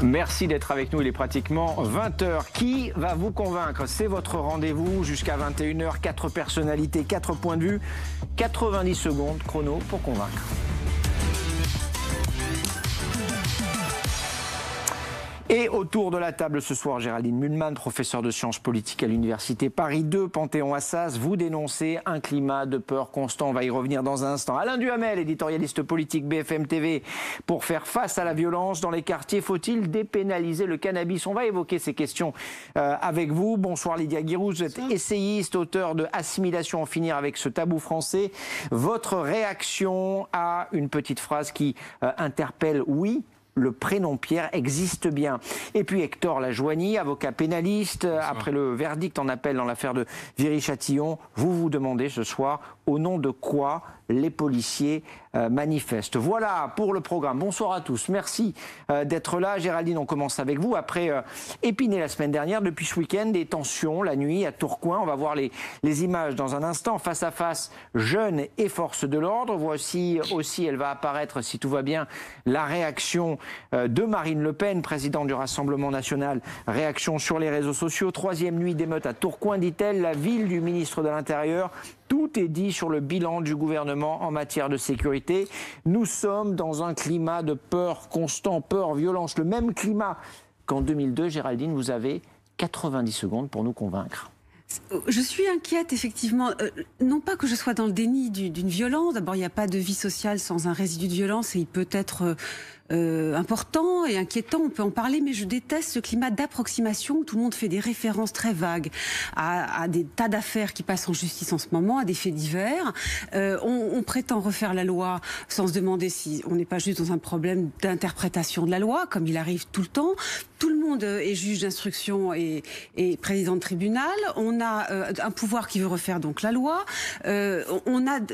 Merci d'être avec nous, il est pratiquement 20h. Qui va vous convaincre? C'est votre rendez-vous jusqu'à 21h, 4 personnalités, 4 points de vue, 90 secondes chrono pour convaincre. Et autour de la table ce soir, Géraldine Mühlmann, professeure de sciences politiques à l'université Paris 2, Panthéon-Assas. Vous dénoncez un climat de peur constant. On va y revenir dans un instant. Alain Duhamel, éditorialiste politique BFM TV. Pour faire face à la violence dans les quartiers, faut-il dépénaliser le cannabis? On va évoquer ces questions avec vous. Bonsoir Lydia Guirouz, vous êtes essayiste, auteur de Assimilation, en finir avec ce tabou français. Votre réaction à une petite phrase qui interpelle, oui, le prénom Pierre existe bien. Et puis Hector Lajoigny, avocat pénaliste, après le verdict en appel dans l'affaire de Viry-Châtillon, vous vous demandez ce soir au nom de quoi les policiers manifestent. Voilà pour le programme. Bonsoir à tous. Merci d'être là. Géraldine, on commence avec vous. Après Épinay la semaine dernière, depuis ce week-end, des tensions la nuit à Tourcoing. On va voir les images dans un instant. Face à face, jeunes et forces de l'ordre. Voici aussi, elle va apparaître, si tout va bien, la réaction de Marine Le Pen, présidente du Rassemblement national. Réaction sur les réseaux sociaux. 3e nuit d'émeute à Tourcoing, dit-elle. La ville du ministre de l'Intérieur. Tout est dit sur le bilan du gouvernement en matière de sécurité. Nous sommes dans un climat de peur constant, peur, violence. Le même climat qu'en 2002. Géraldine, vous avez 90 secondes pour nous convaincre. Je suis inquiète, effectivement. Non pas que je sois dans le déni d'une violence. D'abord, il n'y a pas de vie sociale sans un résidu de violence et il peut être important et inquiétant, on peut en parler, mais je déteste ce climat d'approximation où tout le monde fait des références très vagues à des tas d'affaires qui passent en justice en ce moment, à des faits divers. On prétend refaire la loi sans se demander si on n'est pas juste dans un problème d'interprétation de la loi, comme il arrive tout le temps. Tout le monde est juge d'instruction et président de tribunal. On a un pouvoir qui veut refaire donc la loi. On a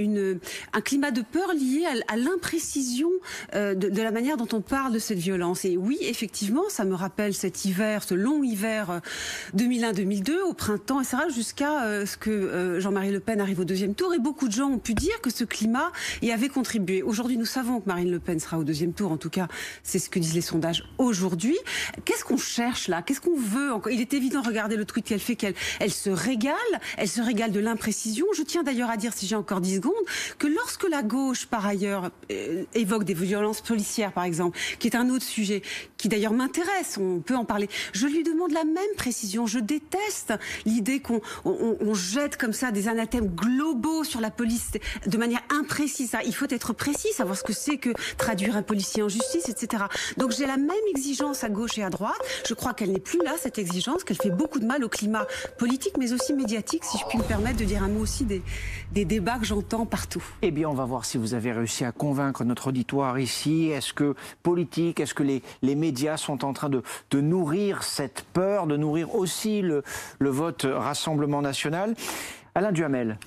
un climat de peur lié à l'imprécision de la manière dont on parle de cette violence. Et oui, effectivement, ça me rappelle cet hiver, ce long hiver 2001-2002, au printemps, etc., jusqu'à ce que Jean-Marie Le Pen arrive au 2e tour. Et beaucoup de gens ont pu dire que ce climat y avait contribué. Aujourd'hui, nous savons que Marine Le Pen sera au 2e tour. En tout cas, c'est ce que disent les sondages aujourd'hui. Qu'est-ce qu'on cherche là? Qu'est-ce qu'on veut encore? Il est évident, regardez le tweet qu'elle fait, qu'elle se régale. Elle se régale de l'imprécision. Je tiens d'ailleurs à dire, si j'ai encore 10 secondes, que lorsque la gauche, par ailleurs, évoque des violences policières, par exemple, qui est un autre sujet, qui d'ailleurs m'intéresse, on peut en parler, je lui demande la même précision. Je déteste l'idée qu'on jette comme ça des anathèmes globaux sur la police de manière imprécise. Il faut être précis, savoir ce que c'est que traduire un policier en justice, etc. Donc j'ai la même exigence à gauche et à droite. Je crois qu'elle n'est plus là, cette exigence, qu'elle fait beaucoup de mal au climat politique, mais aussi médiatique, si je puis me permettre de dire un mot aussi des débats que j'entends partout. Eh bien, on va voir si vous avez réussi à convaincre notre auditoire ici. Est-ce que politique, est-ce que les médias sont en train de nourrir cette peur, de nourrir aussi le vote Rassemblement national? Alain Duhamel.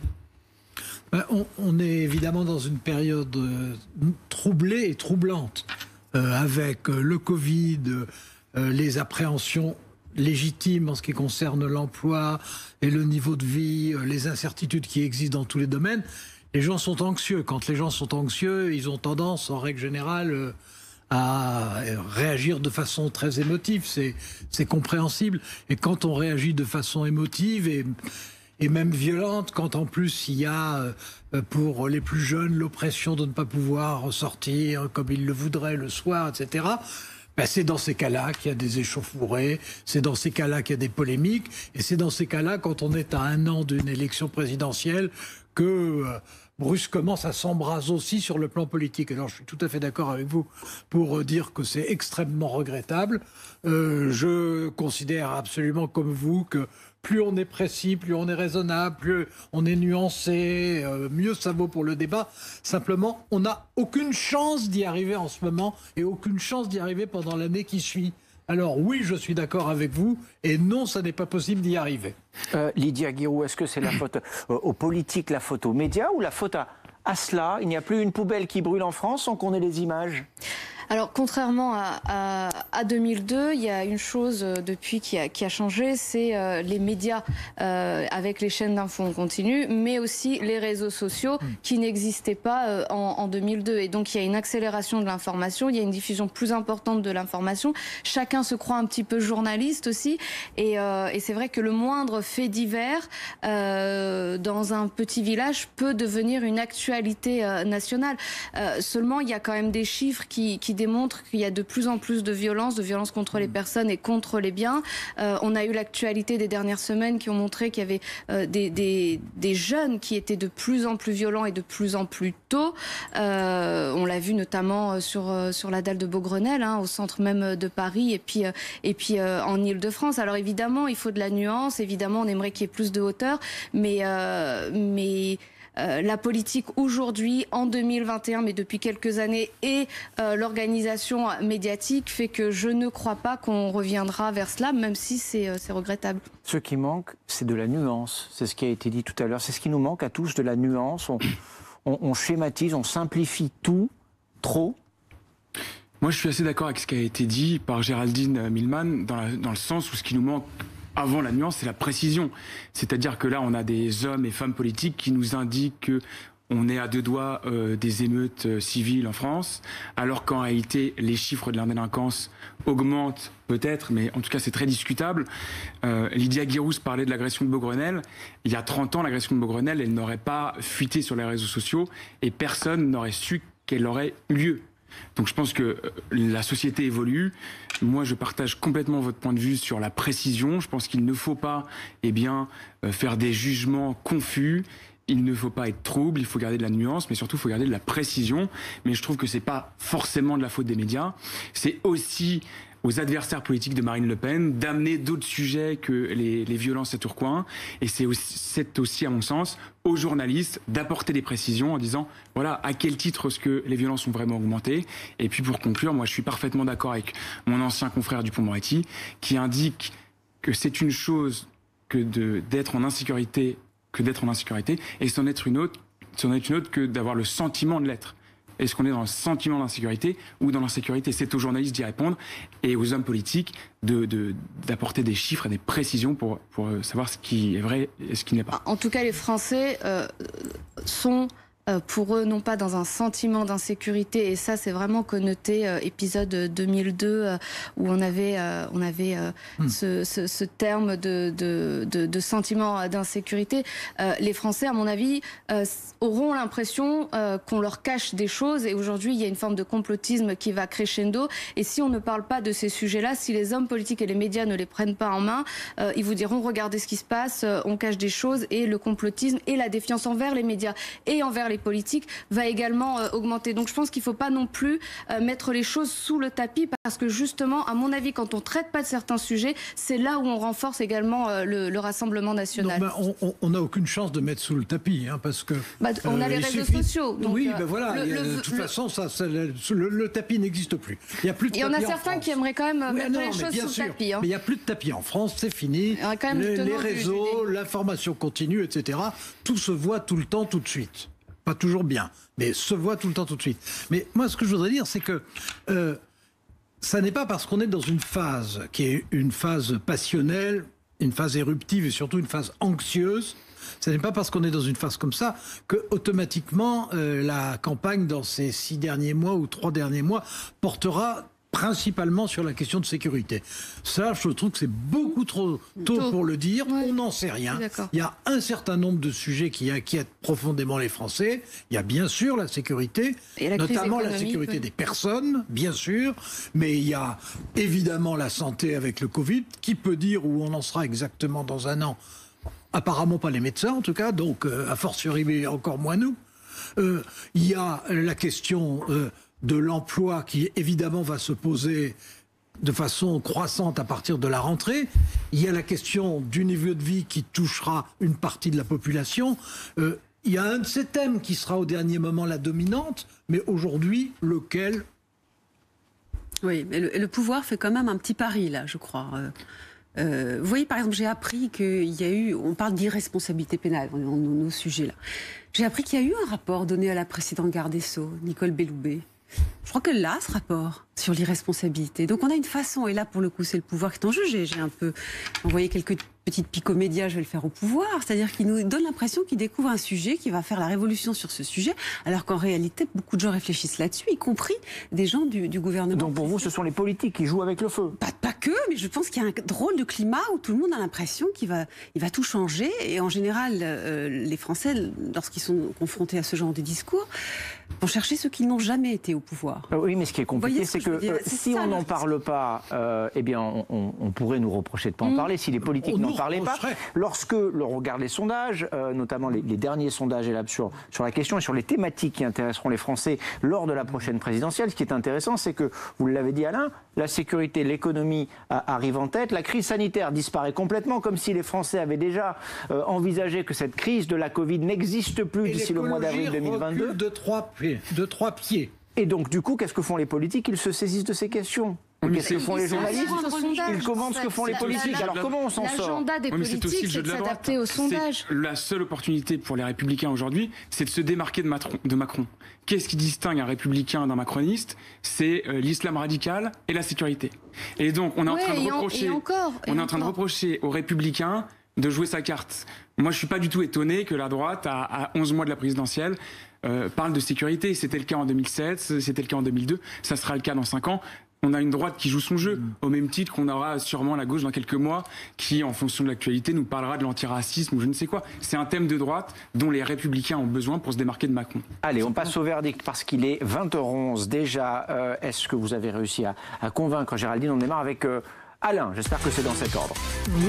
On est évidemment dans une période troublée et troublante, avec le Covid, les appréhensions légitimes en ce qui concerne l'emploi et le niveau de vie, les incertitudes qui existent dans tous les domaines. Les gens sont anxieux. Quand les gens sont anxieux, ils ont tendance, en règle générale, à réagir de façon très émotive. C'est compréhensible. Et quand on réagit de façon émotive et même violente, quand en plus il y a pour les plus jeunes l'oppression de ne pas pouvoir sortir comme ils le voudraient le soir, etc., c'est dans ces cas-là qu'il y a des échauffourées, c'est dans ces cas-là qu'il y a des polémiques, et c'est dans ces cas-là, quand on est à 1 an d'une élection présidentielle, que brusquement ça s'embrase aussi sur le plan politique. Alors je suis tout à fait d'accord avec vous pour dire que c'est extrêmement regrettable. Je considère absolument comme vous que plus on est précis, plus on est raisonnable, plus on est nuancé, mieux ça vaut pour le débat. Simplement, on n'a aucune chance d'y arriver en ce moment et aucune chance d'y arriver pendant l'année qui suit. Alors oui, je suis d'accord avec vous, et non, ça n'est pas possible d'y arriver. Lydia Guirouz, est-ce que c'est la faute aux politiques, la faute aux médias, ou la faute à cela? Il n'y a plus une poubelle qui brûle en France sans qu'on ait les images? Alors, contrairement à 2002, il y a une chose depuis qui a changé, c'est les médias avec les chaînes d'infos en continu, mais aussi les réseaux sociaux qui n'existaient pas en 2002. Et donc, il y a une accélération de l'information, il y a une diffusion plus importante de l'information. Chacun se croit un petit peu journaliste aussi. Et c'est vrai que le moindre fait divers dans un petit village peut devenir une actualité nationale. Seulement, il y a quand même des chiffres qui démontrent qu'il y a de plus en plus de violences contre les personnes et contre les biens. On a eu l'actualité des dernières semaines qui ont montré qu'il y avait des jeunes qui étaient de plus en plus violents et de plus en plus tôt. On l'a vu notamment sur la dalle de Beaugrenelle, au centre même de Paris et puis en Île-de-France. Alors évidemment, il faut de la nuance. Évidemment, on aimerait qu'il y ait plus de hauteur, mais la politique aujourd'hui, en 2021, mais depuis quelques années, et l'organisation médiatique fait que je ne crois pas qu'on reviendra vers cela, même si c'est regrettable. Ce qui manque, c'est de la nuance. C'est ce qui a été dit tout à l'heure. C'est ce qui nous manque à tous, de la nuance. On schématise, on simplifie tout, trop. Moi, je suis assez d'accord avec ce qui a été dit par Géraldine Milman, dans le sens où ce qui nous manque avant la nuance, c'est la précision. C'est-à-dire que là, on a des hommes et femmes politiques qui nous indiquent qu'on est à deux doigts des émeutes civiles en France, alors qu'en réalité, les chiffres de la délinquance augmentent peut-être, mais en tout cas, c'est très discutable. Lydia Guirousse parlait de l'agression de Beaugrenelle. Il y a 30 ans, l'agression de Beaugrenelle, elle n'aurait pas fuité sur les réseaux sociaux et personne n'aurait su qu'elle aurait eu lieu. Donc je pense que la société évolue. Moi, je partage complètement votre point de vue sur la précision. Je pense qu'il ne faut pas faire des jugements confus. Il ne faut pas être trouble, il faut garder de la nuance, mais surtout il faut garder de la précision. Mais je trouve que c'est pas forcément de la faute des médias. C'est aussi aux adversaires politiques de Marine Le Pen d'amener d'autres sujets que les violences à Tourcoing. Et c'est aussi, à mon sens, aux journalistes d'apporter des précisions en disant, voilà, à quel titre est-ce que les violences ont vraiment augmenté. Et puis pour conclure, moi je suis parfaitement d'accord avec mon ancien confrère Dupond-Moretti, qui indique que c'est une chose que d'être en insécurité, et c'en est une autre que d'avoir le sentiment de l'être. Est-ce qu'on est dans le sentiment d'insécurité ou dans l'insécurité? C'est aux journalistes d'y répondre et aux hommes politiques d'apporter des chiffres et des précisions pour savoir ce qui est vrai et ce qui n'est pas. En tout cas, les Français sont pour eux non pas dans un sentiment d'insécurité, et ça c'est vraiment connoté épisode 2002 où on avait ce terme de sentiment d'insécurité. Les Français, à mon avis, auront l'impression qu'on leur cache des choses, et aujourd'hui il y a une forme de complotisme qui va crescendo, et si on ne parle pas de ces sujets-là, si les hommes politiques et les médias ne les prennent pas en main, ils vous diront regardez ce qui se passe, on cache des choses, et le complotisme et la défiance envers les médias et envers les politiques va également augmenter. Donc je pense qu'il ne faut pas non plus mettre les choses sous le tapis, parce que justement, à mon avis, quand on ne traite pas de certains sujets, c'est là où on renforce également le Rassemblement national. Non, on n'a aucune chance de mettre sous le tapis, parce que... on a les réseaux sociaux. Donc, oui, voilà, de toute façon, le tapis n'existe plus. Il n'y a plus de tapis. Il y en a certains qui aimeraient quand même mettre les choses sous le tapis. Mais il n'y a plus de tapis en France, c'est fini. Les réseaux, l'information continue, etc. Tout se voit tout le temps, tout de suite. Pas toujours bien, mais se voit tout le temps, tout de suite. Mais moi, ce que je voudrais dire, c'est que ça n'est pas parce qu'on est dans une phase qui est une phase passionnelle, une phase éruptive et surtout une phase anxieuse. Ce n'est pas parce qu'on est dans une phase comme ça que automatiquement la campagne dans ces 6 derniers mois ou 3 derniers mois portera principalement sur la question de sécurité. Ça, je trouve que c'est beaucoup trop tôt pour le dire. Ouais. On n'en sait rien. Il y a un certain nombre de sujets qui inquiètent profondément les Français. Il y a bien sûr la sécurité, notamment la sécurité des personnes, bien sûr. Mais il y a évidemment la santé avec le Covid. Qui peut dire où on en sera exactement dans un an? Apparemment pas les médecins, en tout cas. Donc, a fortiori, mais encore moins nous. Il y a la question... de l'emploi qui, évidemment, va se poser de façon croissante à partir de la rentrée. Il y a la question du niveau de vie qui touchera une partie de la population. Il y a un de ces thèmes qui sera au dernier moment la dominante, mais aujourd'hui, lequel? Oui, mais le pouvoir fait quand même un petit pari, là, je crois. Vous voyez, par exemple, j'ai appris qu'il y a eu... On parle d'irresponsabilité pénale dans nos sujets, là. J'ai appris qu'il y a eu un rapport donné à la précédente garde des Sceaux, Nicole Belloubet, Je crois qu'elle a ce rapport sur l'irresponsabilité. Donc on a une façon, et là pour le coup c'est le pouvoir qui est en jeu. J'ai un peu envoyé quelques petites piques aux médias, je vais le faire au pouvoir. C'est-à-dire qu'il nous donne l'impression qu'il découvre un sujet, qui va faire la révolution sur ce sujet, alors qu'en réalité beaucoup de gens réfléchissent là-dessus, y compris des gens du gouvernement. Donc pour vous ce sont les politiques qui jouent avec le feu? Pas que, mais je pense qu'il y a un drôle de climat où tout le monde a l'impression qu'il va tout changer. Et en général, les Français, lorsqu'ils sont confrontés à ce genre de discours, vont chercher ceux qui n'ont jamais été au pouvoir. Oui, mais ce qui est compliqué, c'est que si on n'en parle pas, eh bien, on pourrait nous reprocher de ne pas en parler. Si les politiques n'en parlaient pas, lorsque l'on regarde les sondages, notamment les derniers sondages sur la question et sur les thématiques qui intéresseront les Français lors de la prochaine présidentielle, ce qui est intéressant, c'est que, vous l'avez dit Alain, la sécurité, l'économie arrivent en tête, la crise sanitaire disparaît complètement, comme si les Français avaient déjà envisagé que cette crise de la Covid n'existe plus d'ici le mois d'avril 2022. De trois pieds. Et donc, du coup, qu'est-ce que font les politiques? Ils se saisissent de ces questions. Qu'est-ce que font les journalistes? Ils commandent ce que font les politiques. Alors comment on s'en sort? L'agenda des politiques, c'est de s'adapter au sondage. La seule opportunité pour les Républicains aujourd'hui, c'est de se démarquer de Macron. Qu'est-ce qui distingue un républicain d'un macroniste? C'est l'islam radical et la sécurité. Et donc, on est en train de reprocher aux Républicains de jouer sa carte. Moi, je suis pas du tout étonné que la droite, à 11 mois de la présidentielle, parle de sécurité. C'était le cas en 2007, c'était le cas en 2002, ça sera le cas dans 5 ans. On a une droite qui joue son jeu, au même titre qu'on aura sûrement la gauche dans quelques mois, qui, en fonction de l'actualité, nous parlera de l'antiracisme ou je ne sais quoi. C'est un thème de droite dont les Républicains ont besoin pour se démarquer de Macron. Allez, on passe au verdict parce qu'il est 20h11 déjà. Est-ce que vous avez réussi à convaincre Géraldine? On démarre avec Alain, j'espère que c'est dans cet ordre.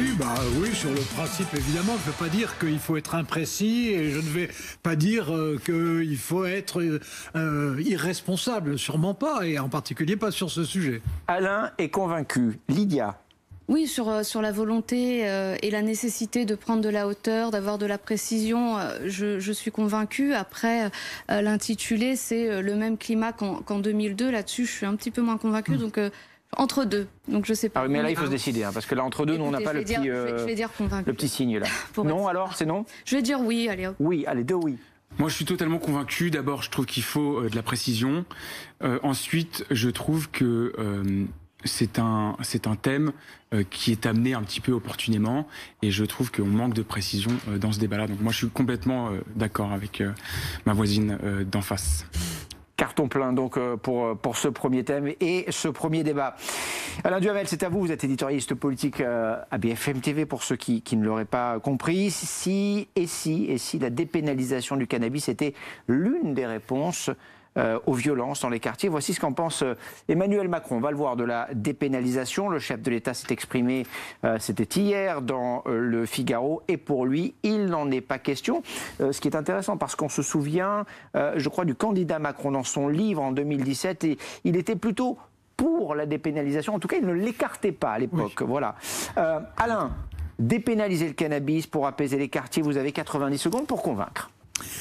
Oui, sur le principe, évidemment, je ne veux pas dire qu'il faut être imprécis et je ne vais pas dire qu'il faut être irresponsable, sûrement pas, et en particulier pas sur ce sujet. Alain est convaincu. Lydia? Oui, sur la volonté et la nécessité de prendre de la hauteur, d'avoir de la précision, je suis convaincue. Après, l'intitulé, c'est le même climat qu'en 2002. Là-dessus, je suis un petit peu moins convaincue, donc... Entre deux, donc je sais pas. Ah oui, mais là il faut se décider, parce que là entre deux, nous on n'a pas le petit signe là. Non, alors c'est non? Je vais dire oui, allez hop. Oui, allez, deux oui. Moi je suis totalement convaincu. D'abord, je trouve qu'il faut de la précision. Ensuite, je trouve que c'est un thème qui est amené un petit peu opportunément, et je trouve qu'on manque de précision dans ce débat-là. Donc moi je suis complètement d'accord avec ma voisine d'en face. Carton plein donc pour ce premier thème et ce premier débat. Alain Duhamel, c'est à vous, vous êtes éditorialiste politique à BFM TV pour ceux qui ne l'auraient pas compris. Si la dépénalisation du cannabis était l'une des réponses aux violences dans les quartiers. Voici ce qu'en pense Emmanuel Macron. On va le voir, de la dépénalisation. Le chef de l'État s'est exprimé, c'était hier, dans le Figaro, et pour lui, il n'en est pas question. Ce qui est intéressant, parce qu'on se souvient, je crois, du candidat Macron dans son livre en 2017, et il était plutôt pour la dépénalisation. En tout cas, il ne l'écartait pas à l'époque. Oui. Voilà. Alain, dépénaliser le cannabis pour apaiser les quartiers, vous avez 90 secondes pour convaincre.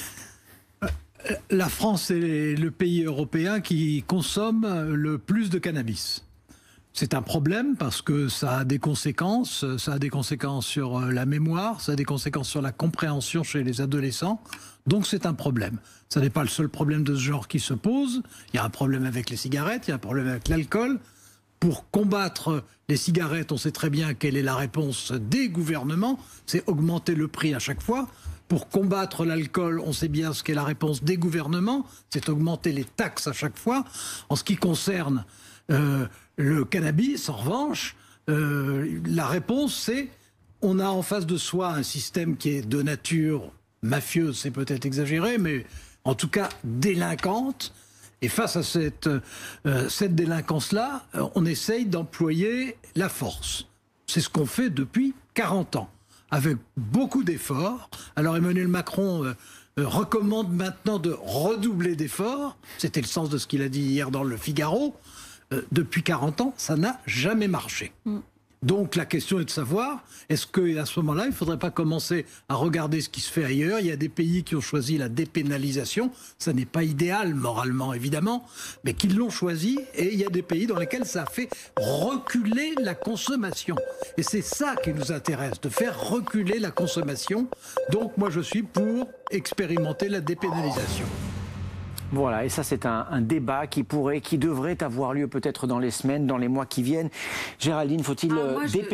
La France est le pays européen qui consomme le plus de cannabis. C'est un problème parce que ça a des conséquences. Ça a des conséquences sur la mémoire, ça a des conséquences sur la compréhension chez les adolescents. Donc c'est un problème. Ça n'est pas le seul problème de ce genre qui se pose. Il y a un problème avec les cigarettes, il y a un problème avec l'alcool. Pour combattre les cigarettes, on sait très bien quelle est la réponse des gouvernements. C'est augmenter le prix à chaque fois. Pour combattre l'alcool, on sait bien ce qu'est la réponse des gouvernements, c'est augmenter les taxes à chaque fois. En ce qui concerne le cannabis, en revanche, la réponse c'est, on a en face de soi un système qui est de nature mafieuse, c'est peut-être exagéré, mais en tout cas délinquante. Et face à cette délinquance-là, on essaye d'employer la force. C'est ce qu'on fait depuis 40 ans. Avec beaucoup d'efforts. Alors Emmanuel Macron recommande maintenant de redoubler d'efforts. C'était le sens de ce qu'il a dit hier dans le Figaro. Depuis 40 ans, ça n'a jamais marché. Donc la question est de savoir, est-ce qu'à ce moment-là, il ne faudrait pas commencer à regarder ce qui se fait ailleurs? Il y a des pays qui ont choisi la dépénalisation. Ça n'est pas idéal moralement, évidemment, mais qui l'ont choisi. Et il y a des pays dans lesquels ça a fait reculer la consommation. Et c'est ça qui nous intéresse, de faire reculer la consommation. Donc moi, je suis pour expérimenter la dépénalisation. Voilà, et ça c'est un débat qui devrait avoir lieu peut-être dans les semaines, dans les mois qui viennent. Géraldine, faut-il dépénaliser ?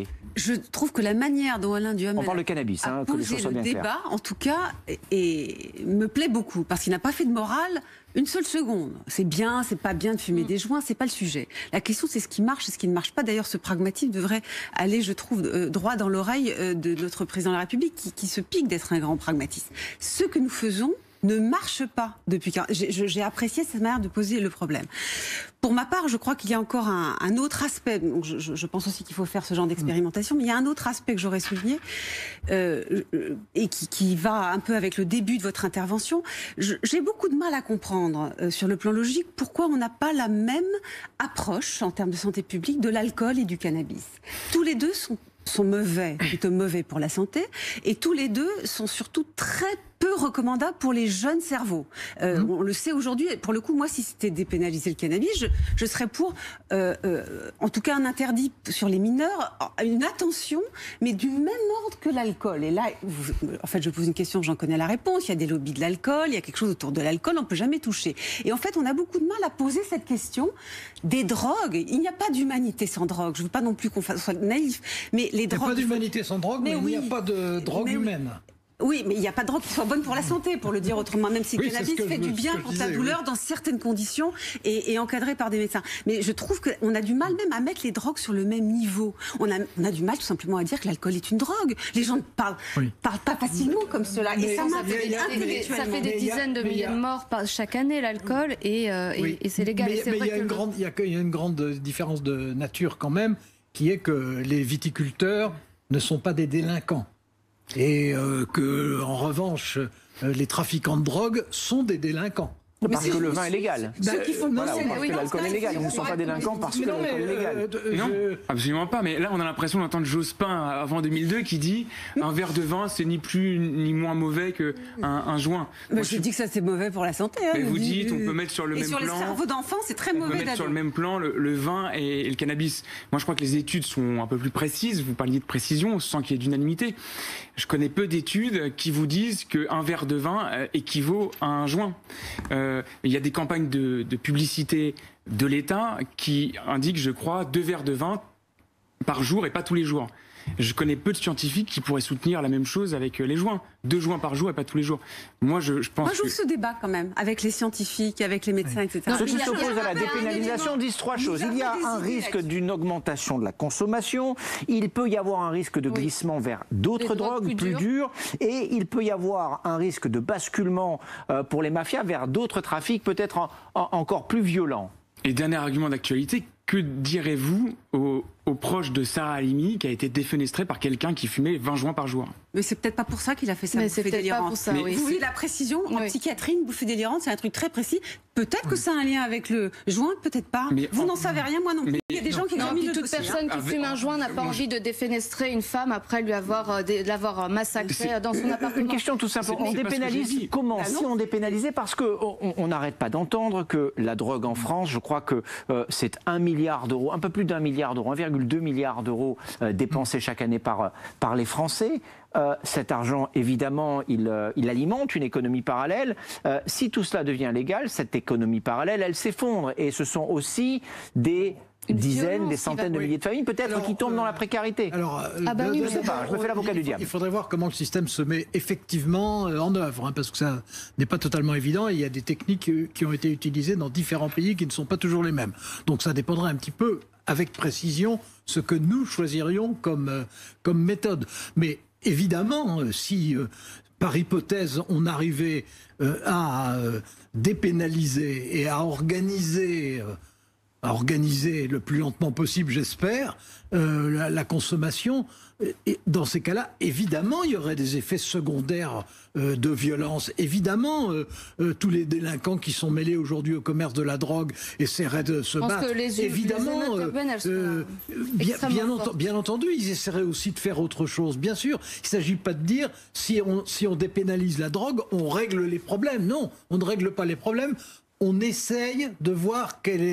Je trouve que la manière dont Alain Duhamel on parle de cannabis, a que les choses posé soient le bien débat, claires. en tout cas, me plaît beaucoup, parce qu'il n'a pas fait de morale une seule seconde. C'est bien, c'est pas bien de fumer des joints, c'est pas le sujet. La question, c'est ce qui marche et ce qui ne marche pas. D'ailleurs, ce pragmatisme devrait aller, je trouve, droit dans l'oreille de notre président de la République, qui se pique d'être un grand pragmatiste. Ce que nous faisons ne marche pas depuis. J'ai apprécié cette manière de poser le problème. Pour ma part, je crois qu'il y a encore un autre aspect. Donc je pense aussi qu'il faut faire ce genre d'expérimentation, mais il y a un autre aspect que j'aurais souligné et qui va un peu avec le début de votre intervention. J'ai beaucoup de mal à comprendre sur le plan logique pourquoi on n'a pas la même approche en termes de santé publique de l'alcool et du cannabis. Tous les deux sont mauvais, plutôt mauvais pour la santé, et tous les deux sont surtout très peu recommandables pour les jeunes cerveaux. On le sait aujourd'hui, pour le coup, moi, si c'était dépénaliser le cannabis, je serais pour, en tout cas, un interdit sur les mineurs, une attention, mais du même ordre que l'alcool. Et là, en fait, je pose une question, j'en connais la réponse. Il y a des lobbies de l'alcool, il y a quelque chose autour de l'alcool, on ne peut jamais toucher. Et en fait, on a beaucoup de mal à poser cette question des drogues. Il n'y a pas d'humanité sans drogue. Je ne veux pas non plus qu'on soit naïf, mais les drogues... Il n'y a pas d'humanité sans drogue, mais il n'y a pas de drogue humaine. Oui, mais il n'y a pas de drogue qui soit bonne pour la santé, pour le dire autrement, même si le cannabis fait du bien contre la douleur dans certaines conditions et encadré par des médecins. Mais je trouve qu'on a du mal même à mettre les drogues sur le même niveau. On a du mal tout simplement à dire que l'alcool est une drogue. Les gens ne parlent pas facilement comme cela. Et ça fait des dizaines de milliers de morts chaque année, l'alcool, et c'est légal. Mais il y a une grande différence de nature quand même, qui est que les viticulteurs ne sont pas des délinquants. Et que, en revanche, les trafiquants de drogue sont des délinquants. Parce que le vin est légal. Ceux qui font parce que l'alcool est légal. Ils ne sont pas délinquants parce que l'alcool est légal. Non, absolument pas. Mais là, on a l'impression d'entendre Jospin avant 2002 qui dit un verre de vin, c'est ni plus ni moins mauvais qu'un joint. Moi, je dis que ça, c'est mauvais pour la santé. Mais vous dites, on peut mettre sur le même plan. Et sur les cerveaux d'enfants, c'est très mauvais. On peut mettre sur le même plan le vin et le cannabis. Moi, je crois que les études sont un peu plus précises. Vous parliez de précision sans qu'il y ait d'unanimité. Je connais peu d'études qui vous disent qu'un verre de vin équivaut à un joint. Il y a des campagnes de publicité de l'État qui indiquent, je crois, 2 verres de vin par jour et pas tous les jours. Je connais peu de scientifiques qui pourraient soutenir la même chose avec les joints. 2 joints par jour et pas tous les jours. Moi, je pense. Moi, je ce débat quand même, avec les scientifiques, avec les médecins, etc. Ceux qui s'opposent à la dépénalisation disent 3 choses. Il y a un risque d'une augmentation de la consommation, il peut y avoir un risque de glissement vers d'autres drogues plus dures, et il peut y avoir un risque de basculement pour les mafias vers d'autres trafics peut-être encore plus violents. Et dernier argument d'actualité, que direz-vous aux proches de Sarah Halimi qui a été défenestrée par quelqu'un qui fumait 20 joints par jour? Mais c'est peut-être pas pour ça qu'il a fait ça, mais bouffée délirante. Vous voyez la précision en psychiatrie, une bouffée délirante, c'est un truc très précis. Peut-être que ça a un lien avec le joint, peut-être pas. Mais vous n'en savez rien, moi non plus. Il y a des gens qui ont mis le toute personne qui fume un joint n'a pas envie de défenestrer une femme après l'avoir massacrée dans son appartement. Une question tout simple. On dépénalise comment? Si on dépénalisait, parce qu'on n'arrête pas d'entendre que la drogue en France, je crois que c'est 1 milliard d'euros, un peu plus d'1 milliard d'euros, 1,2 milliard d'euros dépensés chaque année par les Français. Cet argent, évidemment, il alimente une économie parallèle. Si tout cela devient légal, cette économie parallèle, elle s'effondre. Et ce sont aussi des dizaines, des centaines de milliers de familles, peut-être, qui tombent dans la précarité. Alors, je ne sais pas, je me fais l'avocat du diable. Il faudrait voir comment le système se met effectivement en œuvre, parce que ça n'est pas totalement évident. Et il y a des techniques qui ont été utilisées dans différents pays qui ne sont pas toujours les mêmes. Donc ça dépendrait un petit peu, avec précision, ce que nous choisirions comme méthode. Mais évidemment, si par hypothèse on arrivait à dépénaliser et à organiser le plus lentement possible, j'espère, la consommation, et dans ces cas-là, évidemment, il y aurait des effets secondaires de violence. Évidemment, tous les délinquants qui sont mêlés aujourd'hui au commerce de la drogue essaieraient de se battre. Évidemment, bien entendu, ils essaieraient aussi de faire autre chose. Bien sûr, il ne s'agit pas de dire si on dépénalise la drogue, on règle les problèmes. Non, on ne règle pas les problèmes. On essaye de voir quelle est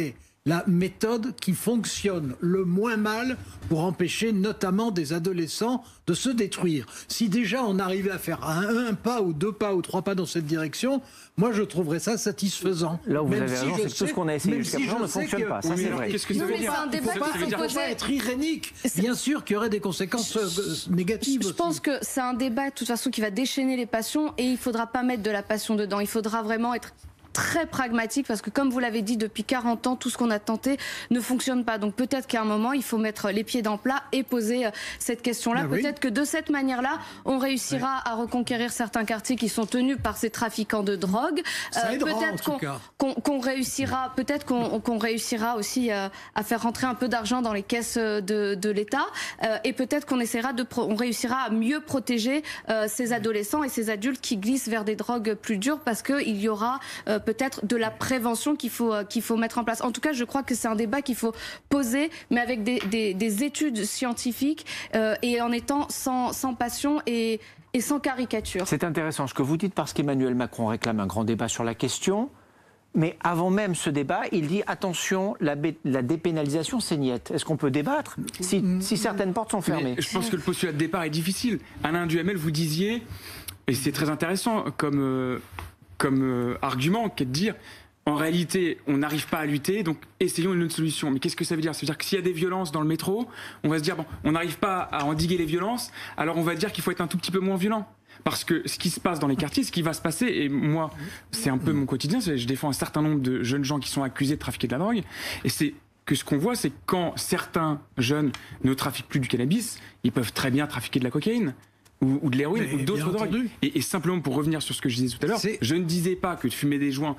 la méthode qui fonctionne le moins mal pour empêcher notamment des adolescents de se détruire. Si déjà on arrivait à faire un pas ou 2 pas ou 3 pas dans cette direction, moi je trouverais ça satisfaisant. Là où vous avez raison, c'est que tout ce qu'on a essayé jusqu'à présent ne fonctionne pas. Ça, c'est vrai. Qu'est-ce que ça veut dire ? Il Il ne faut pas être irénique. Bien sûr qu'il y aurait des conséquences négatives. Je pense que c'est un débat de toute façon qui va déchaîner les passions et il ne faudra pas mettre de la passion dedans. Il faudra vraiment être très pragmatique parce que comme vous l'avez dit depuis 40 ans tout ce qu'on a tenté ne fonctionne pas, donc peut-être qu'à un moment il faut mettre les pieds dans le plat et poser cette question-là. Peut-être que de cette manière-là on réussira à reconquérir certains quartiers qui sont tenus par ces trafiquants de drogue. Peut-être qu'on réussira, peut-être qu'on réussira aussi à faire rentrer un peu d'argent dans les caisses de l'État et peut-être on réussira à mieux protéger ces adolescents et ces adultes qui glissent vers des drogues plus dures parce qu'il y aura peut-être de la prévention qu'il faut mettre en place. En tout cas, je crois que c'est un débat qu'il faut poser, mais avec des études scientifiques et en étant sans passion et sans caricature. C'est intéressant ce que vous dites parce qu'Emmanuel Macron réclame un grand débat sur la question. Mais avant même ce débat, il dit attention, la dépénalisation, c'est niette. Est-ce qu'on peut débattre si certaines portes sont fermées ? Je pense que le postulat de départ est difficile. Alain Duhamel, vous disiez, et c'est très intéressant comme argument, qui est de dire en réalité on n'arrive pas à lutter, donc essayons une autre solution. Mais qu'est-ce que ça veut dire ? Ça veut dire que s'il y a des violences dans le métro, on va se dire bon, on n'arrive pas à endiguer les violences, alors on va dire qu'il faut être un tout petit peu moins violent. Parce que ce qui se passe dans les quartiers, ce qui va se passer, et moi c'est un peu mon quotidien, je défends un certain nombre de jeunes gens qui sont accusés de trafiquer de la drogue, et c'est que ce qu'on voit, c'est que quand certains jeunes ne trafiquent plus du cannabis, ils peuvent très bien trafiquer de la cocaïne. Ou de l'héroïne, ou d'autres drogues. Et simplement pour revenir sur ce que je disais tout à l'heure, je ne disais pas que de fumer des joints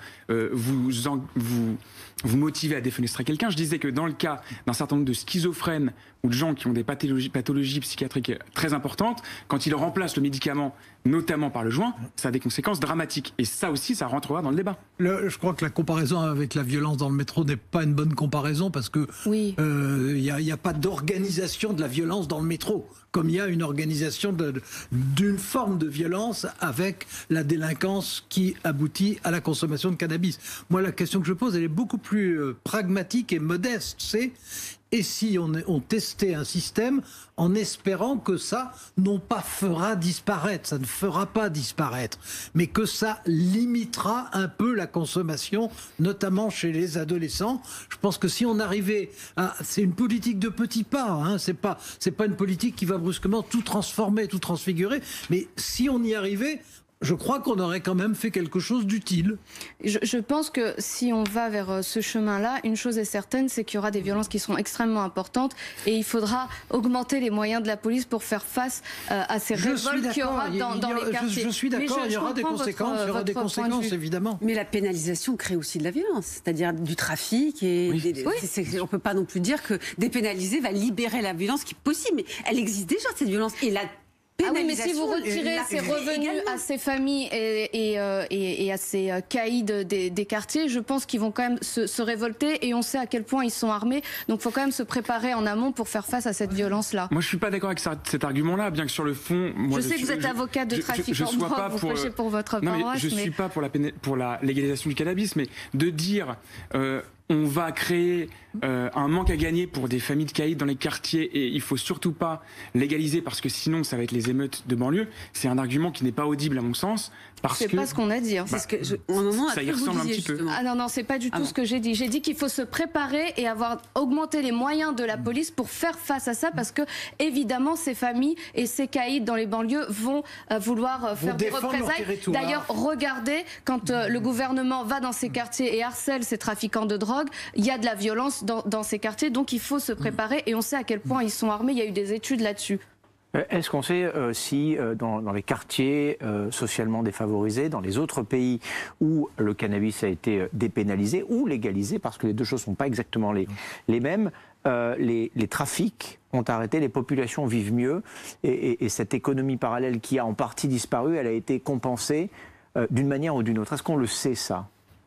vous motivait à défenestrer quelqu'un. Je disais que dans le cas d'un certain nombre de schizophrènes ou de gens qui ont des pathologies psychiatriques très importantes, quand ils remplacent le médicament, notamment par le joint, ça a des conséquences dramatiques. Et ça aussi, ça rentrera dans le débat. Je crois que la comparaison avec la violence dans le métro n'est pas une bonne comparaison parce que y a pas d'organisation de la violence dans le métro, comme il y a une organisation d'une forme de violence avec la délinquance qui aboutit à la consommation de cannabis. Moi, la question que je pose, elle est beaucoup plus pragmatique et modeste. C'est et si on testait un système en espérant que ça non pas fera disparaître, ça ne fera pas disparaître, mais que ça limitera un peu la consommation, notamment chez les adolescents. Je pense que si on arrivait à... C'est une politique de petits pas, hein, c'est pas une politique qui va brusquement tout transformer, tout transfigurer, mais si on y arrivait... Je crois qu'on aurait quand même fait quelque chose d'utile. Je pense que si on va vers ce chemin-là, une chose est certaine, c'est qu'il y aura des violences qui seront extrêmement importantes et il faudra augmenter les moyens de la police pour faire face à ces révoltes qu'il y aura dans les quartiers. Je suis d'accord, il y aura des conséquences, évidemment. Mais la pénalisation crée aussi de la violence, c'est-à-dire du trafic. Et on ne peut pas non plus dire que dépénaliser va libérer la violence qui est possible. Mais elle existe déjà, cette violence. Et la Ah oui, mais si vous retirez ces revenus à ces familles et à ces caïds des quartiers, je pense qu'ils vont quand même se révolter et on sait à quel point ils sont armés. Donc il faut quand même se préparer en amont pour faire face à cette violence-là. Moi je suis pas d'accord avec cet argument-là, bien que sur le fond... Je sais que vous êtes avocat de trafiquants de drogue, vous prêchez pour votre paroisse. Je ne suis pas pour la légalisation du cannabis, mais de dire... on va créer un manque à gagner pour des familles de caïds dans les quartiers et il faut surtout pas légaliser parce que sinon ça va être les émeutes de banlieue. C'est un argument qui n'est pas audible à mon sens. C'est pas ce qu'on a dit. Hein. Ça y ressemble un petit peu. Ah non, c'est pas du tout ce que j'ai dit. J'ai dit qu'il faut se préparer et augmenter les moyens de la police pour faire face à ça parce que évidemment ces familles et ces caïds dans les banlieues vont vouloir faire des représailles. D'ailleurs, regardez quand le gouvernement va dans ces quartiers et harcèle ces trafiquants de drogue, il y a de la violence dans ces quartiers, donc il faut se préparer et on sait à quel point ils sont armés, il y a eu des études là-dessus. Est-ce qu'on sait si dans les quartiers socialement défavorisés, dans les autres pays où le cannabis a été dépénalisé ou légalisé, parce que les deux choses ne sont pas exactement les mêmes, les trafics ont arrêté, les populations vivent mieux et cette économie parallèle qui a en partie disparu, elle a été compensée d'une manière ou d'une autre. Est-ce qu'on le sait ça ?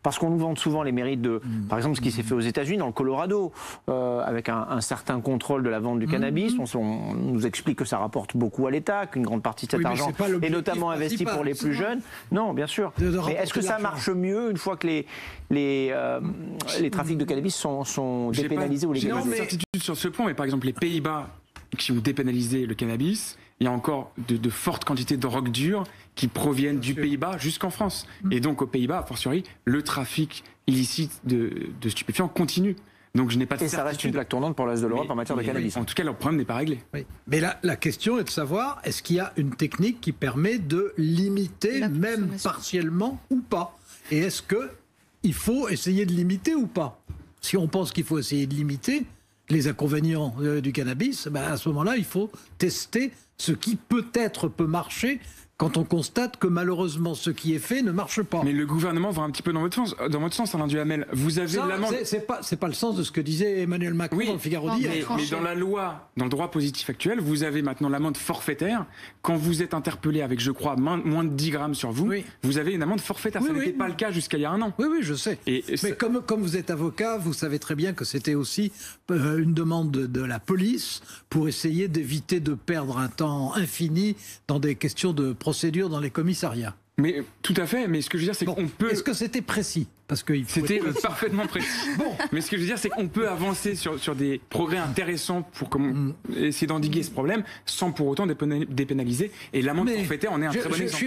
Parce qu'on nous vante souvent les mérites de, par exemple, ce qui s'est fait aux États-Unis, dans le Colorado, avec un certain contrôle de la vente du cannabis. On nous explique que ça rapporte beaucoup à l'État, qu'une grande partie de cet argent est notamment investi pour les plus jeunes. Non, bien sûr. Mais est-ce que ça marche mieux une fois que les trafics de cannabis sont dépénalisés ou légalisés? J'ai pas de certitude sur ce point, mais par exemple, les Pays-Bas qui ont dépénalisé le cannabis, il y a encore de fortes quantités de drogue dure qui proviennent du Pays-Bas jusqu'en France. Et donc, aux Pays-Bas, a fortiori, le trafic illicite de stupéfiants continue. Donc, je n'ai pas de certitude. Et ça reste une plaque tournante pour l'Est de l'Europe en matière de cannabis. En tout cas, leur problème n'est pas réglé. Oui. Mais la question est de savoir, est-ce qu'il y a une technique qui permet de limiter, même partiellement ou pas? Et est-ce qu'il faut essayer de limiter ou pas? Si on pense qu'il faut essayer de limiter les inconvénients du cannabis, à ce moment-là, il faut tester ce qui peut-être peut marcher quand on constate que malheureusement ce qui est fait ne marche pas. Mais le gouvernement va un petit peu dans votre sens, Alain Duhamel. Vous avez l'amende. C'est pas le sens de ce que disait Emmanuel Macron dans le Figaro d'hier. Mais dans la loi, dans le droit positif actuel, vous avez maintenant l'amende forfaitaire. Quand vous êtes interpellé avec, je crois, moins de 10 grammes sur vous, vous avez une amende forfaitaire. Ça n'était pas le cas jusqu'à il y a un an. Oui, je sais. Mais comme vous êtes avocat, vous savez très bien que c'était aussi une demande de la police pour essayer d'éviter de perdre un temps infini dans des questions de procédure dans les commissariats. Mais tout à fait, mais ce que je veux dire, c'est qu'on peut... Est-ce que c'était précis? C'était parfaitement précis. Mais ce que je veux dire, c'est qu'on peut avancer sur des progrès intéressants pour essayer d'endiguer ce problème sans pour autant dépénaliser. Et l'amende forfaitaire en est un très bon exemple.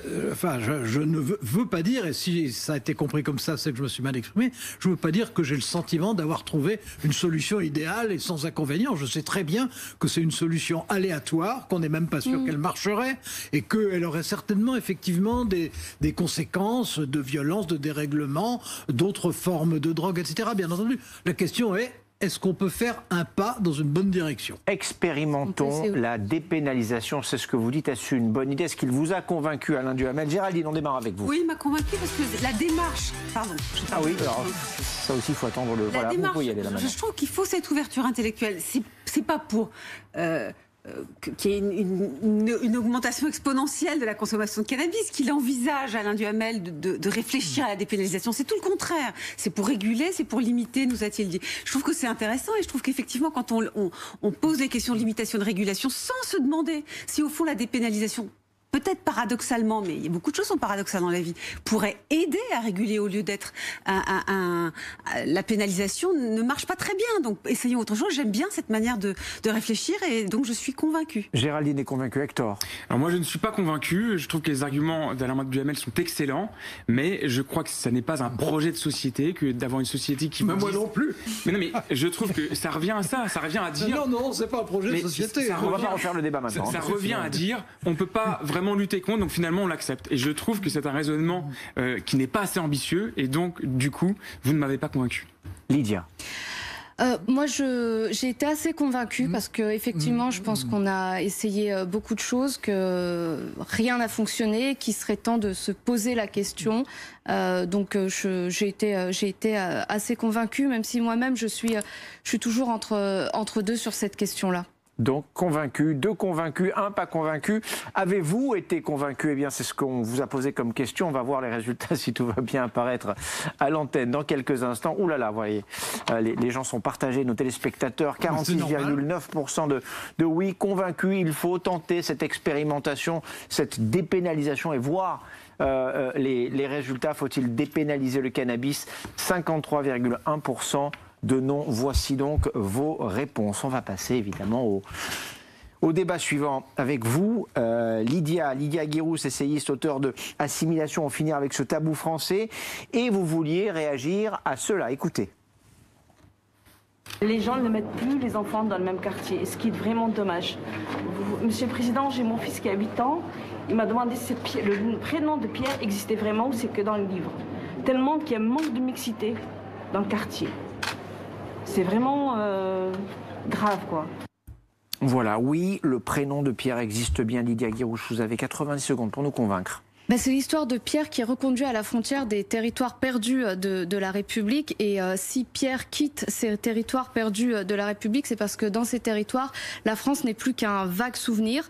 Je ne veux pas dire, et si ça a été compris comme ça, c'est que je me suis mal exprimé, je ne veux pas dire que j'ai le sentiment d'avoir trouvé une solution idéale et sans inconvénient. Je sais très bien que c'est une solution aléatoire, qu'on n'est même pas sûr qu'elle marcherait, et qu'elle aurait certainement effectivement des conséquences de violence, de dérèglement, d'autres formes de drogue, etc. Bien entendu, la question est-ce qu'on peut faire un pas dans une bonne direction? Expérimentons la dépénalisation, c'est ce que vous dites. Est-ce une bonne idée? Est-ce qu'il vous a convaincu, Alain Duhamel? Géraldine, on démarre avec vous. Oui, il m'a convaincu parce que la démarche... Pardon. Ah oui, alors, ça aussi, il faut attendre le... Voilà, démarche, vous pouvez y aller là maintenant. Je trouve qu'il faut cette ouverture intellectuelle. C'est pas pour... qu'il y ait une augmentation exponentielle de la consommation de cannabis, qu'il envisage, Alain Duhamel, de réfléchir à la dépénalisation. C'est tout le contraire. C'est pour réguler, c'est pour limiter, nous a-t-il dit. Je trouve que c'est intéressant et je trouve qu'effectivement, quand on pose les questions de limitation, de régulation, sans se demander si au fond la dépénalisation, peut-être paradoxalement, mais il y a beaucoup de choses qui sont paradoxales dans la vie, pourrait aider à réguler au lieu d'être la pénalisation ne marche pas très bien. Donc essayons autre chose. J'aime bien cette manière de réfléchir et donc je suis convaincue. Géraldine est convaincue. Hector? Alors moi je ne suis pas convaincu. Je trouve que les arguments d'Alain Duhamel sont excellents, mais je crois que ça n'est pas un projet de société que d'avoir une société qui... Mais moi non plus. Mais non, mais je trouve que ça revient à ça. Ça revient à dire... Non, c'est pas un projet de société. On va pas refaire le débat maintenant. Ça revient à dire on peut pas vraiment lutter contre, donc finalement on l'accepte. Et je trouve que c'est un raisonnement qui n'est pas assez ambitieux, et donc du coup vous ne m'avez pas convaincu. Lydia? Moi, j'ai été assez convaincue parce que effectivement, je pense qu'on a essayé beaucoup de choses, que rien n'a fonctionné, qu'il serait temps de se poser la question. Donc, j'ai été assez convaincue, même si moi-même je suis toujours entre deux sur cette question-là. Donc convaincu, 2 convaincus, 1 pas convaincu. Avez-vous été convaincu? Eh bien c'est ce qu'on vous a posé comme question. On va voir les résultats si tout va bien apparaître à l'antenne dans quelques instants. Ouh là là, vous voyez, les gens sont partagés, nos téléspectateurs, 46,9% de oui, convaincus. Il faut tenter cette expérimentation, cette dépénalisation et voir les résultats. Faut-il dépénaliser le cannabis? 53,1% de non. Voici donc vos réponses. On va passer évidemment au débat suivant avec vous. Lydia Guirous, essayiste, auteur de Assimilation, en finir avec ce tabou français. Et vous vouliez réagir à cela. Écoutez. Les gens ne mettent plus les enfants dans le même quartier, ce qui est vraiment dommage. Monsieur le Président, j'ai mon fils qui a 8 ans. Il m'a demandé si le prénom de Pierre existait vraiment ou c'est que dans le livre. Tellement qu'il y a un manque de mixité dans le quartier. C'est vraiment grave, quoi. Voilà, oui, le prénom de Pierre existe bien. Lydia Guirous, vous avez 90 secondes pour nous convaincre. C'est l'histoire de Pierre qui est reconduit à la frontière des territoires perdus de la République. Et si Pierre quitte ces territoires perdus de la République, c'est parce que dans ces territoires, la France n'est plus qu'un vague souvenir.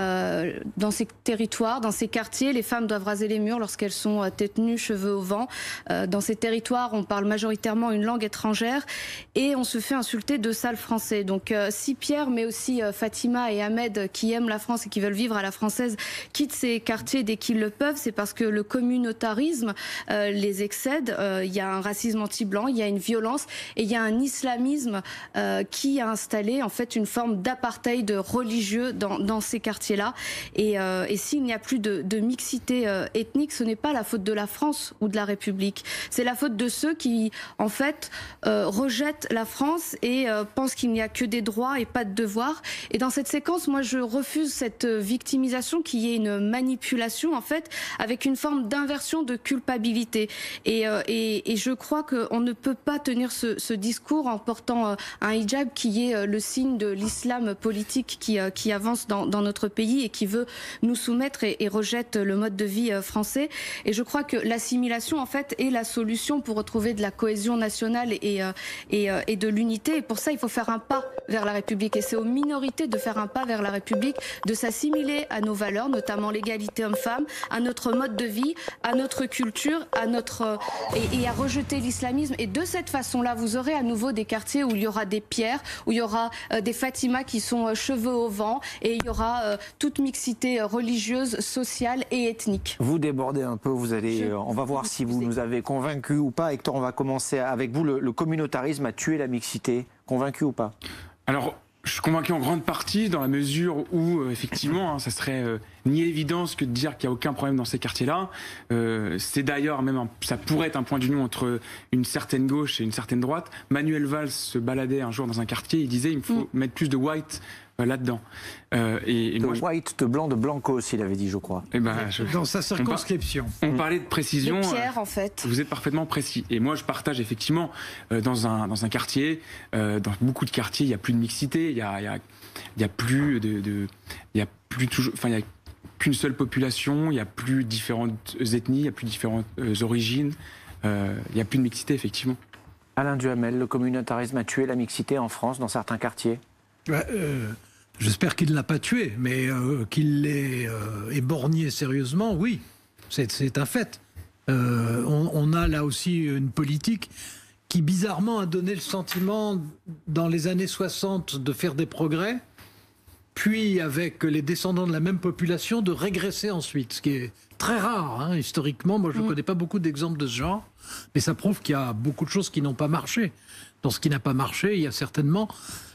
Dans ces territoires, dans ces quartiers, les femmes doivent raser les murs lorsqu'elles sont têtes nues, cheveux au vent. Dans ces territoires, on parle majoritairement une langue étrangère et on se fait insulter de sale français. Donc si Pierre, mais aussi Fatima et Ahmed, qui aiment la France et qui veulent vivre à la française, quittent ces quartiers dès qu'ils le peuvent, c'est parce que le communautarisme les excède. Il y a un racisme anti-blanc, il y a une violence et il y a un islamisme qui a installé en fait une forme d'apartheid religieux dans ces quartiers-là. Et s'il n'y a plus de mixité ethnique, ce n'est pas la faute de la France ou de la République. C'est la faute de ceux qui, en fait, rejettent la France et pensent qu'il n'y a que des droits et pas de devoirs. Et dans cette séquence, moi, je refuse cette victimisation qui est une manipulation, en fait, avec une forme d'inversion de culpabilité. Et je crois qu'on ne peut pas tenir ce discours en portant un hijab qui est le signe de l'islam politique qui avance dans notre pays et qui veut nous soumettre et rejette le mode de vie français. Et je crois que l'assimilation, en fait, est la solution pour retrouver de la cohésion nationale et de l'unité. Et pour ça, il faut faire un pas vers la République. Et c'est aux minorités de faire un pas vers la République, de s'assimiler à nos valeurs, notamment l'égalité homme-femme, à notre mode de vie, à notre culture, et à rejeter l'islamisme. Et de cette façon-là, vous aurez à nouveau des quartiers où il y aura des pierres, où il y aura des Fatima qui sont cheveux au vent, et il y aura toute mixité religieuse, sociale et ethnique. Vous débordez un peu, on va voir si vous nous avez convaincus ou pas. Hector, on va commencer avec vous. Le communautarisme a tué la mixité. Convaincu ou pas? Alors, je suis convaincu en grande partie dans la mesure où, effectivement, ça serait ni évidence que de dire qu'il n'y a aucun problème dans ces quartiers-là. C'est d'ailleurs ça pourrait être un point d'union entre une certaine gauche et une certaine droite. Manuel Valls se baladait un jour dans un quartier, il disait il me faut mettre plus de white là-dedans. White, de blanc, de Blancos, il avait dit, je crois. Dans sa circonscription. On parlait de précision. De Pierre, en fait. Vous êtes parfaitement précis. Et moi, je partage effectivement dans un quartier, dans beaucoup de quartiers, il n'y a plus de mixité, il y a plus il y a plus toujours, enfin, il y a qu'une seule population, il n'y a plus différentes ethnies, il n'y a plus différentes origines, il n'y a plus de mixité, effectivement. Alain Duhamel, le communautarisme a tué la mixité en France dans certains quartiers? J'espère qu'il ne l'a pas tué, mais qu'il l'ait éborgné sérieusement, oui, c'est un fait. On a là aussi une politique qui bizarrement a donné le sentiment dans les années 60 de faire des progrès, puis avec les descendants de la même population de régresser ensuite, ce qui est très rare, historiquement. Moi je ne connais pas beaucoup d'exemples de ce genre, mais ça prouve qu'il y a beaucoup de choses qui n'ont pas marché. Dans ce qui n'a pas marché, il y a certainement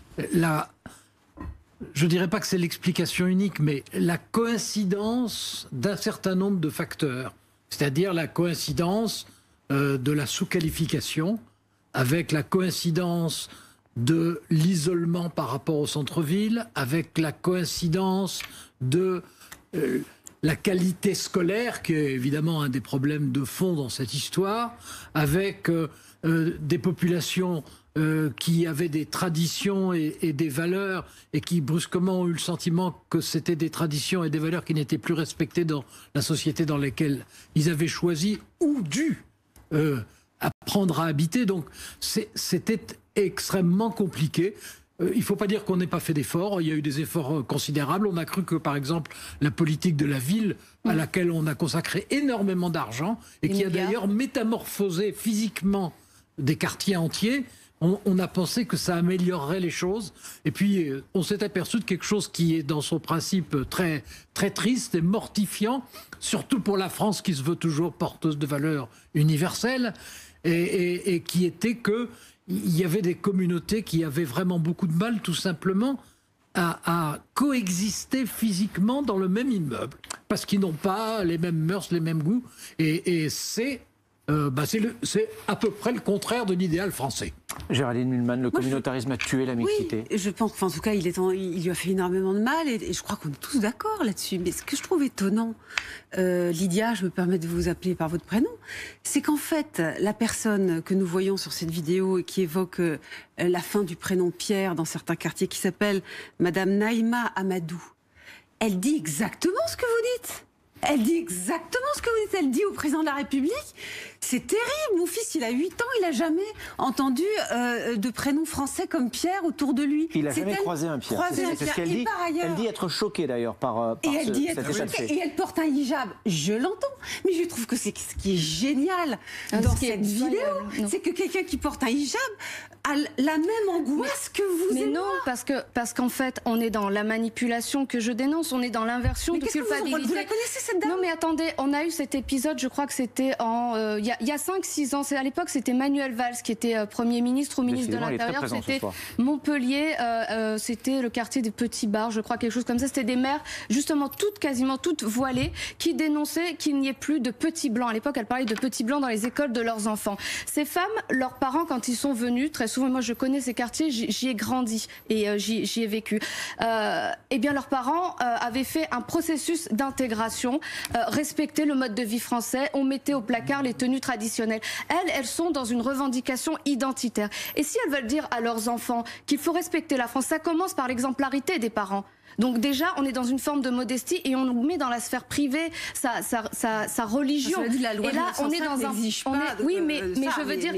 je ne dirais pas que c'est l'explication unique, mais la coïncidence d'un certain nombre de facteurs, c'est-à-dire la coïncidence de la sous-qualification avec la coïncidence de l'isolement par rapport au centre-ville, avec la coïncidence de la qualité scolaire, qui est évidemment un des problèmes de fond dans cette histoire, avec des populations qui avaient des traditions et des valeurs et qui brusquement ont eu le sentiment que c'était des traditions et des valeurs qui n'étaient plus respectées dans la société dans laquelle ils avaient choisi ou dû apprendre à habiter. Donc c'était extrêmement compliqué. Il ne faut pas dire qu'on n'ait pas fait d'efforts. Il y a eu des efforts considérables. On a cru que, par exemple, la politique de la ville, à laquelle on a consacré énormément d'argent et qui a d'ailleurs métamorphosé physiquement des quartiers entiers, on a pensé que ça améliorerait les choses. Et puis, on s'est aperçu de quelque chose qui est, dans son principe, très, très triste et mortifiant, surtout pour la France qui se veut toujours porteuse de valeurs universelles, et qui était que il y avait des communautés qui avaient vraiment beaucoup de mal, tout simplement, à coexister physiquement dans le même immeuble, parce qu'ils n'ont pas les mêmes mœurs, les mêmes goûts, et c'est à peu près le contraire de l'idéal français. Géraldine Mühlmann, le communautarisme a tué la mixité. Oui, je pense qu'en tout cas, il lui a fait énormément de mal, et je crois qu'on est tous d'accord là-dessus. Mais ce que je trouve étonnant, Lydia, je me permets de vous appeler par votre prénom, c'est qu'en fait, la personne que nous voyons sur cette vidéo et qui évoque la fin du prénom Pierre dans certains quartiers, qui s'appelle Madame Naïma Amadou, elle dit exactement ce que vous dites. Elle dit exactement ce que vous dites. Elle dit au président de la République, c'est terrible, mon fils il a 8 ans, il n'a jamais entendu de prénom français comme Pierre autour de lui. Il n'a jamais croisé un Pierre. C'est ce qu'elle dit. Elle dit être choquée d'ailleurs par cet état de fait. Et elle porte un hijab, je l'entends, mais je trouve que c'est ce qui est génial dans cette vidéo, c'est que quelqu'un qui porte un hijab a la même angoisse que vous et moi. Parce qu'en fait, on est dans la manipulation que je dénonce, on est dans l'inversion de culpabilité. Vous la connaissez cette dame? Non mais attendez, on a eu cet épisode, je crois que c'était il y a 5-6 ans, à l'époque c'était Manuel Valls qui était Premier ministre ou ministre de l'Intérieur, c'était Montpellier, c'était le quartier des Petits Bars, je crois, quelque chose comme ça, c'était des mères justement quasiment toutes voilées qui dénonçaient qu'il n'y ait plus de petits blancs. À l'époque, elle parlait de petits blancs dans les écoles de leurs enfants. Ces femmes, leurs parents, quand ils sont venus, très souvent, moi je connais ces quartiers, j'y ai grandi et j'y ai vécu, eh bien leurs parents avaient fait un processus d'intégration, respecter le mode de vie français, on mettait au placard les tenues traditionnelles. Elles sont dans une revendication identitaire. Et si elles veulent dire à leurs enfants qu'il faut respecter la France, ça commence par l'exemplarité des parents. Donc déjà, on est dans une forme de modestie et on nous met dans la sphère privée sa religion. La loi et là, on est dans un... Oui, mais je veux dire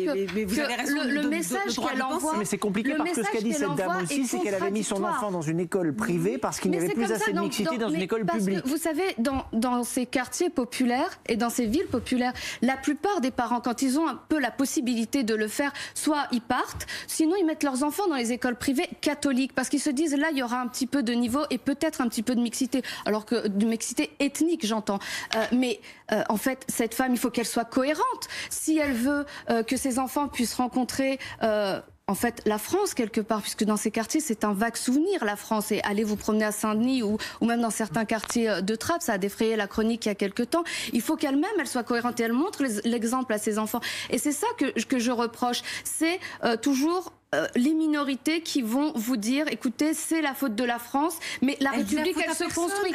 que le message qu'elle envoie... Mais c'est compliqué parce que ce qu'a dit cette dame aussi, c'est qu'elle avait mis son enfant dans une école privée parce qu'il n'y avait plus assez de mixité dans une école publique. Vous savez, dans ces quartiers populaires et dans ces villes populaires, la plupart des parents, quand ils ont un peu la possibilité de le faire, soit ils partent, sinon ils mettent leurs enfants dans les écoles privées catholiques parce qu'ils se disent là, il y aura un petit peu de niveau et peut-être un petit peu de mixité, alors que de mixité ethnique, j'entends. Mais en fait, cette femme, il faut qu'elle soit cohérente. Si elle veut que ses enfants puissent rencontrer... en fait, la France, quelque part, puisque dans ces quartiers, c'est un vague souvenir, la France. Et allez vous promener à Saint-Denis ou même dans certains quartiers de Trappes, ça a défrayé la chronique il y a quelque temps. Il faut qu'elle-même, elle soit cohérente et elle montre l'exemple à ses enfants. Et c'est ça que je reproche. C'est toujours... les minorités qui vont vous dire, écoutez, c'est la faute de la France, mais la République, elle se construit.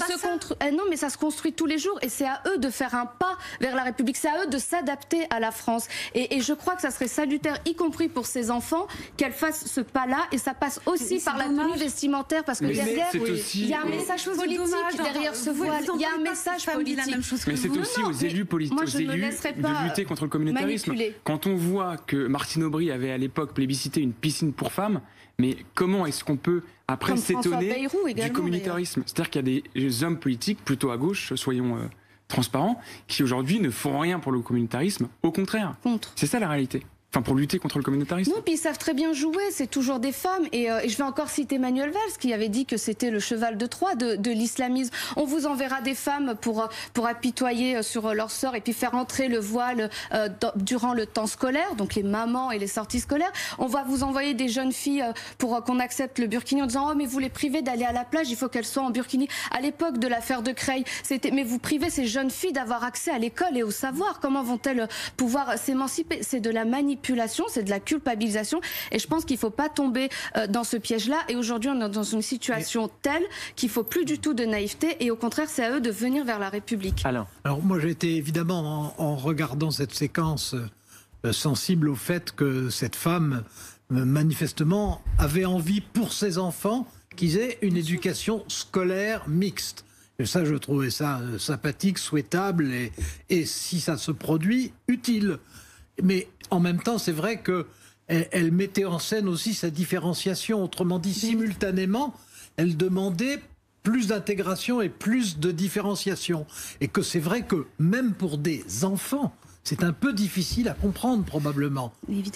Non, mais ça se construit tous les jours et c'est à eux de faire un pas vers la République, c'est à eux de s'adapter à la France. Et je crois que ça serait salutaire, y compris pour ces enfants, qu'elles fassent ce pas-là et ça passe aussi par la tenue vestimentaire parce que derrière, il y a un message politique derrière ce voile, il y a un message politique. Mais c'est aussi aux élus politiques, aux élus de lutter contre le communautarisme. Quand on voit que Martine Aubry avait à l'époque plébiscité une piscine pour femmes, mais comment est-ce qu'on peut après s'étonner du communautarisme? C'est-à-dire qu'il y a des hommes politiques plutôt à gauche, soyons transparents, qui aujourd'hui ne font rien pour le communautarisme, au contraire. C'est ça la réalité. Enfin, pour lutter contre le communautarisme. Non, puis ils savent très bien jouer, c'est toujours des femmes. Et je vais encore citer Manuel Valls, qui avait dit que c'était le cheval de Troie de l'islamisme. On vous enverra des femmes pour apitoyer sur leur sort et puis faire entrer le voile durant le temps scolaire, donc les mamans et les sorties scolaires. On va vous envoyer des jeunes filles pour qu'on accepte le burkini en disant « Oh, mais vous les privez d'aller à la plage, il faut qu'elles soient en burkini. » À l'époque de l'affaire de Creil, c'était « Mais vous privez ces jeunes filles d'avoir accès à l'école et au savoir. Comment vont-elles pouvoir s'émanciper ?» C'est de la manipulation, c'est de la culpabilisation et je pense qu'il ne faut pas tomber dans ce piège-là. Et aujourd'hui, on est dans une situation telle qu'il ne faut plus du tout de naïveté et au contraire, c'est à eux de venir vers la République. Alors moi, j'ai été évidemment, en regardant cette séquence, sensible au fait que cette femme, manifestement, avait envie pour ses enfants qu'ils aient une éducation scolaire mixte. Et ça, je trouvais ça sympathique, souhaitable et si ça se produit, utile. Mais en même temps, c'est vrai qu'elle mettait en scène aussi sa différenciation. Autrement dit, simultanément, elle demandait plus d'intégration et plus de différenciation. Et que c'est vrai que même pour des enfants, c'est un peu difficile à comprendre probablement.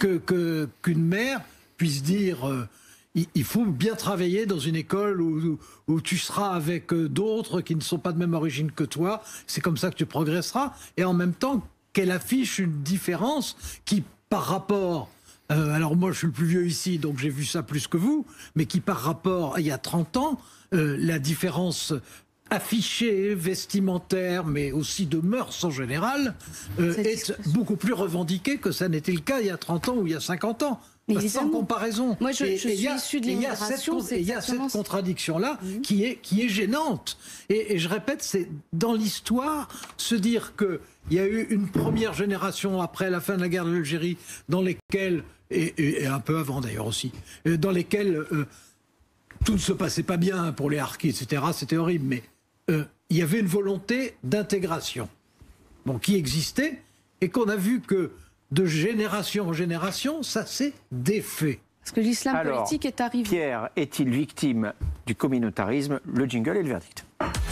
Qu'une mère puisse dire... il faut bien travailler dans une école où tu seras avec d'autres qui ne sont pas de même origine que toi. C'est comme ça que tu progresseras. Et en même temps... qu'elle affiche une différence qui, par rapport... alors moi, je suis le plus vieux ici, donc j'ai vu ça plus que vous, mais qui, par rapport à il y a 30 ans, la différence affichée, vestimentaire, mais aussi de mœurs en général, est beaucoup plus revendiquée que ça n'était le cas il y a 30 ans ou il y a 50 ans. Sans comparaison. Moi, je suis issue de l'immigration. Il y a cette contradiction-là qui est gênante. Et je répète, c'est dans l'histoire, se dire qu'il y a eu une première génération après la fin de la guerre d'Algérie, dans lesquelles, et un peu avant d'ailleurs aussi, dans lesquelles tout ne se passait pas bien pour les harkis, etc. C'était horrible, mais il y avait une volonté d'intégration, qui existait, et qu'on a vu que de génération en génération, ça s'est défait. Parce que l'islam politique est arrivé. Pierre est-il victime du communautarisme? Le jingle et le verdict.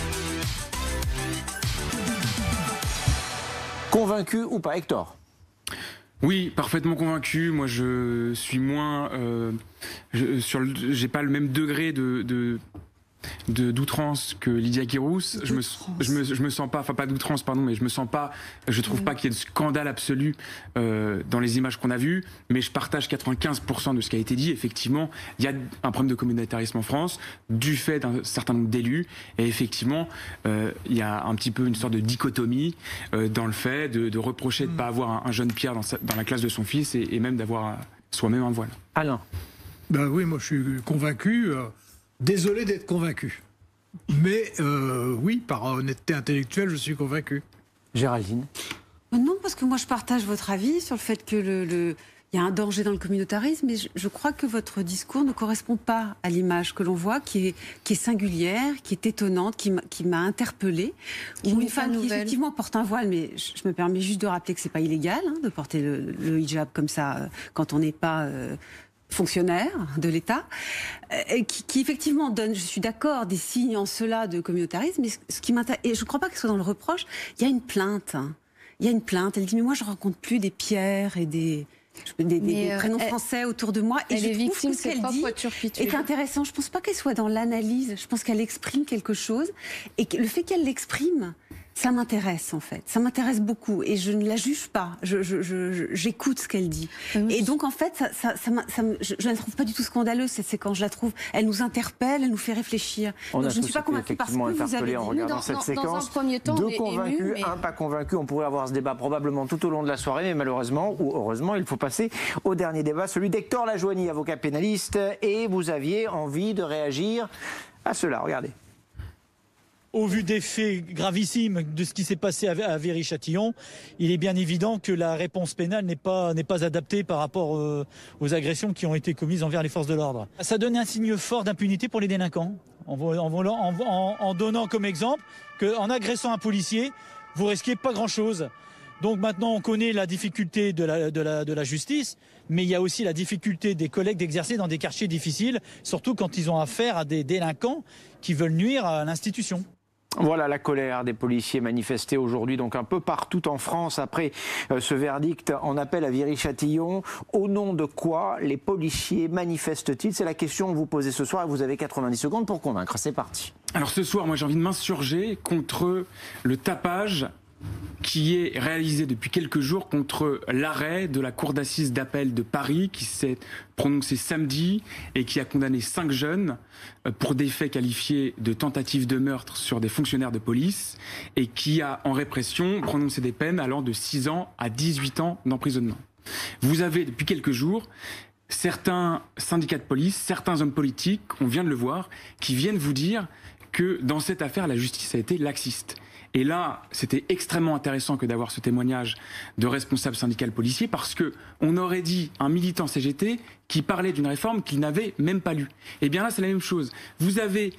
Convaincu ou pas, Hector? Oui, parfaitement convaincu. Moi, je suis moins... j'ai pas le même degré d'outrance que Lydia Guirous. Je me sens pas, enfin pas d'outrance, pardon, mais je trouve pas qu'il y ait de scandale absolu dans les images qu'on a vues, mais je partage 95% de ce qui a été dit. Effectivement, il y a un problème de communautarisme en France, du fait d'un certain nombre d'élus, et effectivement, il y a un petit peu une sorte de dichotomie dans le fait de reprocher de ne pas avoir un jeune Pierre dans la classe de son fils, et même d'avoir soi-même un voile. Alain? Ben oui, moi je suis convaincu. Désolé d'être convaincu. Mais oui, par honnêteté intellectuelle, je suis convaincu. Géraldine? Non, parce que moi je partage votre avis sur le fait que il y a un danger dans le communautarisme, mais je crois que votre discours ne correspond pas à l'image que l'on voit, qui est singulière, qui est étonnante, qui m'a interpellée. Où une femme qui effectivement porte un voile, mais je me permets juste de rappeler que c'est pas illégal de porter le hijab comme ça quand on n'est pas fonctionnaire de l'État, qui effectivement donne, je suis d'accord, des signes en cela de communautarisme, mais ce qui m'intéresse, et je ne crois pas que ce soit dans le reproche, il y a une plainte. Il y a une plainte, elle dit, mais moi je ne rencontre plus des Pierre et des prénoms français autour de moi, et je trouve que ce qu'elle dit est intéressant. Je ne pense pas qu'elle soit dans l'analyse, je pense qu'elle exprime quelque chose, et que le fait qu'elle l'exprime, ça m'intéresse en fait, ça m'intéresse beaucoup, et je ne la juge pas, j'écoute ce qu'elle dit. Et donc en fait, je ne la trouve pas du tout scandaleuse, cette séquence, je la trouve, elle nous interpelle, elle nous fait réfléchir. Donc je ne suis pas convaincue par ce que vous avez dit. En regardant cette séquence, dans un premier temps, deux convaincus, un pas convaincu. On pourrait avoir ce débat probablement tout au long de la soirée, mais malheureusement, ou heureusement, il faut passer au dernier débat, celui d'Hector Lajoigny, avocat pénaliste, et vous aviez envie de réagir à cela, regardez. Au vu des faits gravissimes de ce qui s'est passé à Viry-Châtillon, il est bien évident que la réponse pénale n'est pas adaptée par rapport aux agressions qui ont été commises envers les forces de l'ordre. Ça donne un signe fort d'impunité pour les délinquants, en donnant comme exemple qu'en agressant un policier, vous risquez pas grand-chose. Donc maintenant, on connaît la difficulté de la justice, mais il y a aussi la difficulté des collègues d'exercer dans des quartiers difficiles, surtout quand ils ont affaire à des délinquants qui veulent nuire à l'institution. Voilà la colère des policiers manifestés aujourd'hui, donc un peu partout en France, après ce verdict en appel à Viry-Châtillon. Au nom de quoi les policiers manifestent-ils? C'est la question que vous posez ce soir, et vous avez 90 secondes pour convaincre. C'est parti. Alors ce soir, moi j'ai envie de m'insurger contre le tapage qui est réalisé depuis quelques jours contre l'arrêt de la cour d'assises d'appel de Paris qui s'est prononcé samedi et qui a condamné 5 jeunes pour des faits qualifiés de tentative de meurtre sur des fonctionnaires de police et qui a en répression prononcé des peines allant de 6 ans à 18 ans d'emprisonnement. Vous avez depuis quelques jours certains syndicats de police, certains hommes politiques, on vient de le voir, qui viennent vous dire que dans cette affaire, la justice a été laxiste. Et là, c'était extrêmement intéressant que d'avoir ce témoignage de responsable syndical policier parce que on aurait dit un militant CGT qui parlait d'une réforme qu'il n'avait même pas lue. Et bien là, c'est la même chose. Vous avez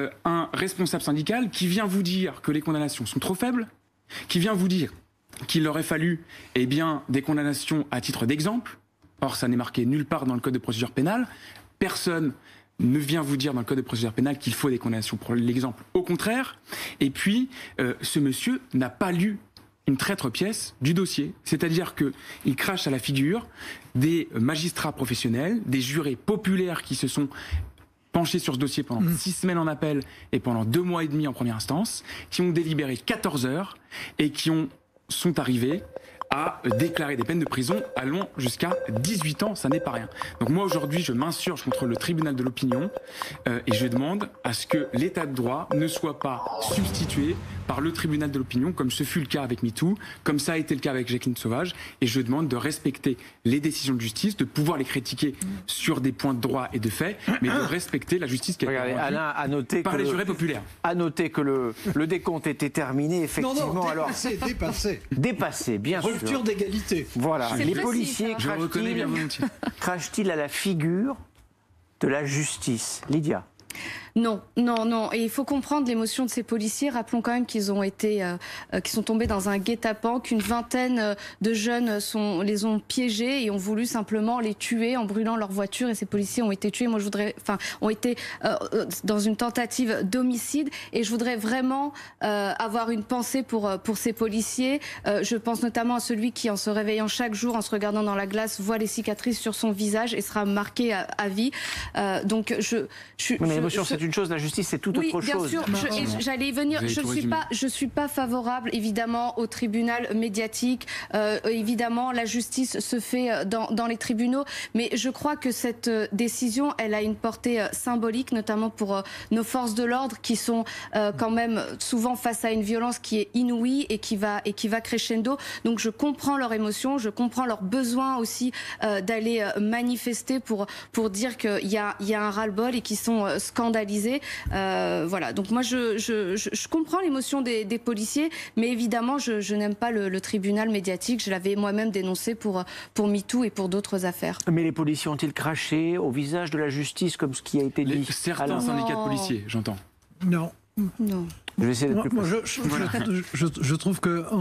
un responsable syndical qui vient vous dire que les condamnations sont trop faibles, qui vient vous dire qu'il aurait fallu des condamnations à titre d'exemple. Or, ça n'est marqué nulle part dans le Code de procédure pénale. Personne ne vient vous dire dans le Code de procédure pénale qu'il faut des condamnations pour l'exemple. Au contraire. Et puis, ce monsieur n'a pas lu une traître pièce du dossier. C'est-à-dire qu'il crache à la figure des magistrats professionnels, des jurés populaires qui se sont penchés sur ce dossier pendant 6 semaines en appel et pendant 2 mois et demi en première instance, qui ont délibéré 14 heures et qui sont arrivés à déclarer des peines de prison allant jusqu'à 18 ans, ça n'est pas rien. Donc moi aujourd'hui je m'insurge contre le tribunal de l'opinion et je demande à ce que l'état de droit ne soit pas substitué par le tribunal de l'opinion comme ce fut le cas avec MeToo, comme ça a été le cas avec Jacqueline Sauvage, et je demande de respecter les décisions de justice, de pouvoir les critiquer sur des points de droit et de fait, mais de respecter la justice qui a été rendue par les jurés populaires. À noter que le décompte était terminé, effectivement. Non, dépassé. Dépassé, bien sûr. Rupture d'égalité. Voilà, les policiers je reconnais bien volontiers. crachent-ils à la figure de la justice? Lydia? Non. Et il faut comprendre l'émotion de ces policiers. Rappelons quand même qu'ils ont été, qu'ils sont tombés dans un guet-apens, qu'une vingtaine de jeunes les ont piégés et ont voulu simplement les tuer en brûlant leur voiture. Et ces policiers ont été tués. Moi, ont été dans une tentative d'homicide. Et je voudrais vraiment avoir une pensée pour ces policiers. Je pense notamment à celui qui, en se réveillant chaque jour, en se regardant dans la glace, voit les cicatrices sur son visage et sera marqué à vie. Donc, mais l'émotion, c'est une chose, la justice, c'est tout autre chose. Oui, bien sûr. J'allais y venir. Je suis pas favorable, évidemment, au tribunal médiatique. Évidemment, la justice se fait dans les tribunaux. Mais je crois que cette décision, elle a une portée symbolique, notamment pour nos forces de l'ordre qui sont quand même souvent face à une violence qui est inouïe et qui va crescendo. Donc je comprends leur émotion, je comprends leur besoin aussi d'aller manifester pour dire qu'il y a un ras-le-bol et qu'ils sont scandalisés. Voilà. Donc moi je comprends l'émotion des policiers, mais évidemment je n'aime pas le tribunal médiatique. Je l'avais moi-même dénoncé pour MeToo et pour d'autres affaires. Mais les policiers ont-ils craché au visage de la justice comme ce qui a été dit? Certains syndicats de policiers, j'entends. Non. Je vais essayer d'être plus je trouve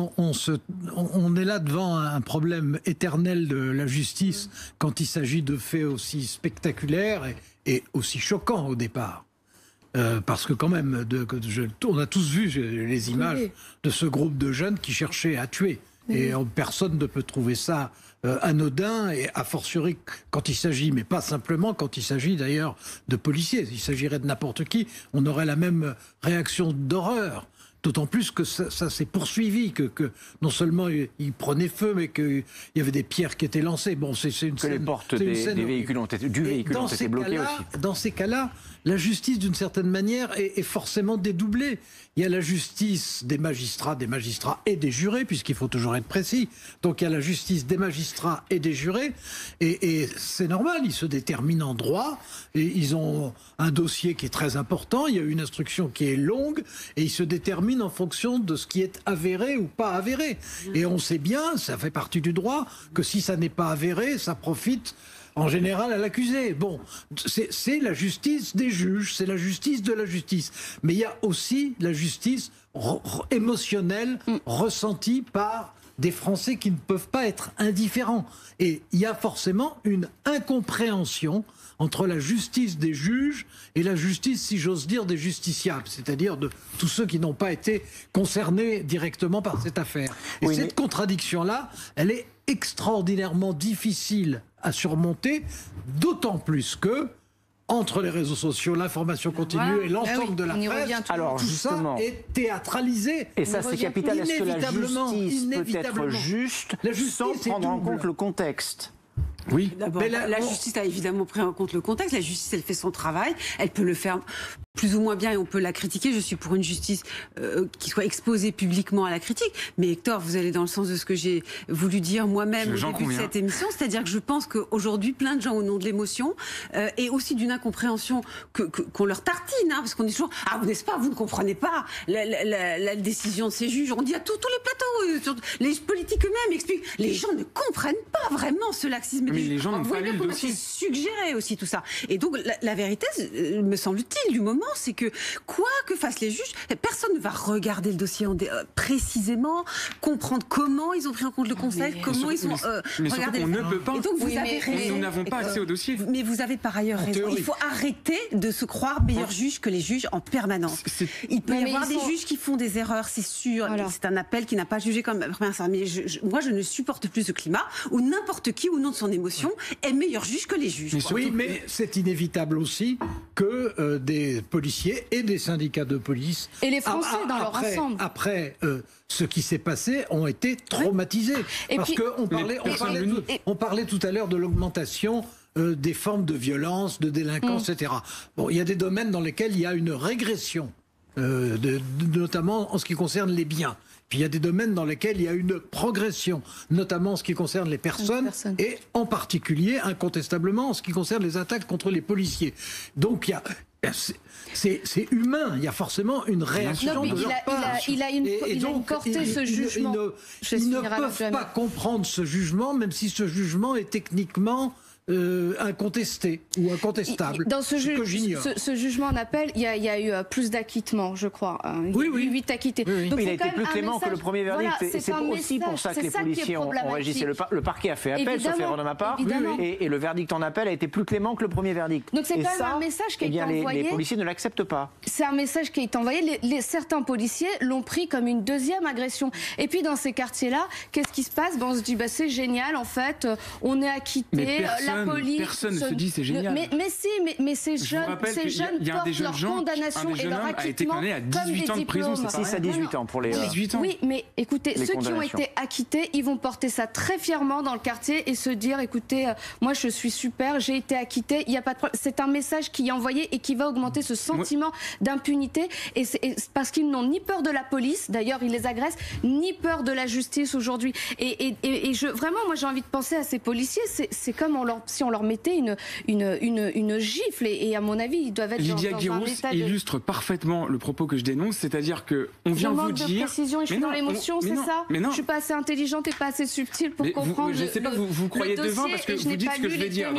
qu'on est là devant un problème éternel de la justice quand il s'agit de faits aussi spectaculaires et aussi choquants au départ. Parce que quand même, on a tous vu les images de ce groupe de jeunes qui cherchaient à tuer. Et personne ne peut trouver ça anodin, et a fortiori quand il s'agit, mais pas simplement quand il s'agit d'ailleurs de policiers. Il s'agirait de n'importe qui, on aurait la même réaction d'horreur. D'autant plus que ça s'est poursuivi, que non seulement il prenait feu, mais qu'il y avait des pierres qui étaient lancées. Bon, c'est une scène. Que les portes des véhicules ont été bloquées aussi. Dans ces cas-là, la justice, d'une certaine manière, est forcément dédoublée. Il y a la justice des magistrats et des jurés, puisqu'il faut toujours être précis. Donc il y a la justice des magistrats et des jurés, et c'est normal, ils se déterminent en droit, et ils ont un dossier qui est très important, il y a une instruction qui est longue, et ils se déterminent en fonction de ce qui est avéré ou pas avéré. Et on sait bien, ça fait partie du droit, que si ça n'est pas avéré, ça profite en général à l'accusé. Bon, c'est la justice des juges, c'est la justice de la justice. Mais il y a aussi la justice émotionnelle ressentie par des Français qui ne peuvent pas être indifférents. Et il y a forcément une incompréhension entre la justice des juges et la justice, si j'ose dire, des justiciables, c'est-à-dire de tous ceux qui n'ont pas été concernés directement par cette affaire. Et cette contradiction-là, elle est extraordinairement difficile à surmonter, d'autant plus que entre les réseaux sociaux, l'information continue et l'ensemble de la presse, tout ça est théâtralisé. Et ça, c'est capital. Est-ce que la justice peut être juste sans prendre en compte le contexte ? Oui. D'abord, la justice a évidemment pris en compte le contexte. La justice, elle fait son travail. Elle peut le faire plus ou moins bien et on peut la critiquer. Je suis pour une justice qui soit exposée publiquement à la critique. Mais Hector, vous allez dans le sens de ce que j'ai voulu dire moi-même au début de cette émission. C'est-à-dire que je pense qu'aujourd'hui, plein de gens, au nom de l'émotion et aussi d'une incompréhension qu'on leur tartine, parce qu'on dit toujours « Ah, n'est-ce pas, vous ne comprenez pas la décision de ces juges ». On dit à tous les plateaux, les politiques eux-mêmes expliquent. Les gens ne comprennent pas vraiment ce laxisme. Mais les gens n'ont pas lu le dossier. C'est suggéré aussi tout ça. Et donc la vérité, me semble-t-il, du moment, c'est que quoi que fassent les juges, personne ne va regarder le dossier précisément, comprendre comment ils ont pris en compte le Conseil, comment ils ont regardé. On ne peut pas. Et donc vous avez raison. Nous n'avons pas accès au dossier. Mais vous avez par ailleurs raison. Il faut arrêter de se croire meilleurs juges que les juges en permanence. Il peut y avoir des juges qui font des erreurs, c'est sûr. Voilà. C'est un appel qui n'a pas jugé comme première instance. Mais moi, je ne supporte plus ce climat où n'importe qui, au nom de son émotion, est meilleur juge que les juges. Oui, mais c'est inévitable aussi que des policiers et des syndicats de police et les Français dans leur ensemble après ce qui s'est passé ont été traumatisés. Et parce qu'on parlait tout à l'heure de l'augmentation des formes de violence, de délinquance, etc. Bon, il y a des domaines dans lesquels il y a une régression, notamment en ce qui concerne les biens. Puis il y a des domaines dans lesquels il y a une progression, notamment en ce qui concerne les personnes. Et en particulier, incontestablement, en ce qui concerne les attaques contre les policiers. Donc c'est humain, il y a forcément une réaction de leur part. Il a une portée, ce jugement. Ils ne peuvent pas comprendre ce jugement, même si ce jugement est techniquement incontesté ou incontestable. Dans ce jugement en appel, il y a eu plus d'acquittements, je crois. Oui. 8 acquittés. Oui. Donc, il a été plus clément que le premier verdict. Voilà, et c'est aussi pour ça que les policiers ont réagi. Le parquet a fait appel, sauf erreur de ma part. Et le verdict en appel a été plus clément que le premier verdict. Donc c'est quand même un message qui a été envoyé. Les policiers ne l'acceptent pas. C'est un message qui a été envoyé. Certains policiers l'ont pris comme une deuxième agression. Et puis dans ces quartiers-là, qu'est-ce qui se passe? On se dit c'est génial, en fait, on est acquitté, la police. Personne ne se dit c'est génial. Mais ces jeunes portent leur condamnation et leur acquittement a été condamné à 18 ans de prison. 6 à 18 ans pour les. 18 ans. Oui, mais écoutez, ceux qui ont été acquittés, ils vont porter ça très fièrement dans le quartier et se dire, écoutez, moi je suis super, j'ai été acquitté, il n'y a pas de problème. C'est un message qui est envoyé et qui va augmenter ce sentiment d'impunité. Et c'est parce qu'ils n'ont ni peur de la police, d'ailleurs ils les agressent, ni peur de la justice aujourd'hui. Et vraiment, moi j'ai envie de penser à ces policiers, c'est comme si on leur mettait une gifle. Et à mon avis, ils doivent être Lydia dans Guérouz un état illustre parfaitement le propos que je dénonce, c'est-à-dire que on vient vous dire. De précision, et je suis dans l'émotion, c'est ça. Mais non. Je suis pas assez intelligente et pas assez subtile pour comprendre. Je ne sais pas, vous croyez devin parce que vous dites ce que je vais dire.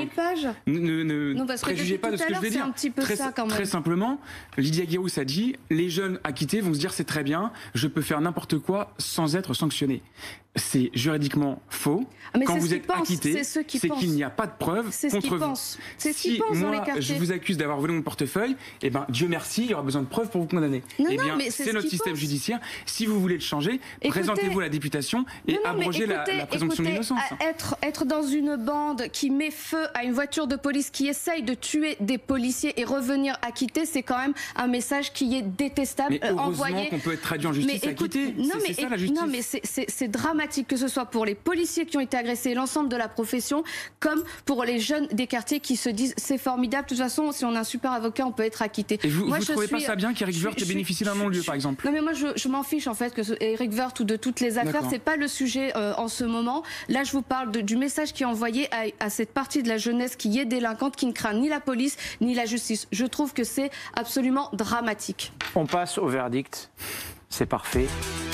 Ne préjugez pas de ce que je vais dire. Un petit peu ça, quand même. Très simplement, Lydia Guérouz a dit les jeunes acquittés vont se dire c'est très bien, je peux faire n'importe quoi sans être sanctionné. C'est juridiquement faux. Quand vous êtes acquitté, c'est qu'il n'y a pas de preuve contre vous. C'est ce qu'ils pensent dans les quartiers. Je vous accuse d'avoir volé mon portefeuille, et ben Dieu merci, il y aura besoin de preuves pour vous condamner. C'est notre système judiciaire. Si vous voulez le changer, présentez-vous à la députation et abrogez la présomption d'innocence. Être dans une bande qui met feu à une voiture de police, qui essaye de tuer des policiers et revenir acquitté, c'est quand même un message qui est détestable. Mais heureusement qu'on peut être traduit en justice acquitté. C'est ça la justice. Non, mais c'est dramatique, que ce soit pour les policiers qui ont été agressés, l'ensemble de la profession, comme pour les jeunes des quartiers qui se disent c'est formidable, de toute façon, si on a un super avocat, on peut être acquitté. Et vous ne trouvez pas ça bien qu'Éric Woerth ait bénéficié d'un non-lieu, par exemple? Non, mais moi, je m'en fiche, en fait, que Éric Woerth ou de toutes les affaires, c'est pas le sujet en ce moment. Là, je vous parle du message qui est envoyé à cette partie de la jeunesse qui est délinquante, qui ne craint ni la police, ni la justice. Je trouve que c'est absolument dramatique. On passe au verdict. C'est parfait.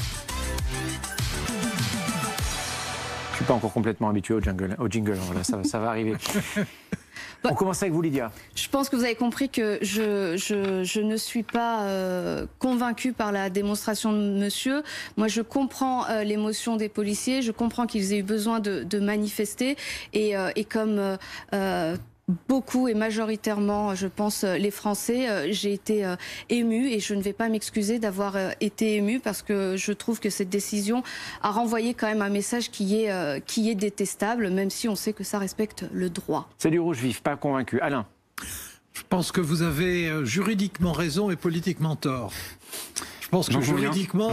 Je ne suis pas encore complètement habitué au jingle. Voilà, ça va arriver. On commence avec vous, Lydia. Je pense que vous avez compris que je ne suis pas convaincue par la démonstration de monsieur. Moi, je comprends l'émotion des policiers. Je comprends qu'ils aient eu besoin de manifester. Et comme beaucoup et majoritairement, je pense, les Français, j'ai été émue et je ne vais pas m'excuser d'avoir été émue parce que je trouve que cette décision a renvoyé quand même un message qui est détestable, même si on sait que ça respecte le droit. C'est du rouge vif, pas convaincu. Alain? Je pense que vous avez juridiquement raison et politiquement tort. Je pense que juridiquement,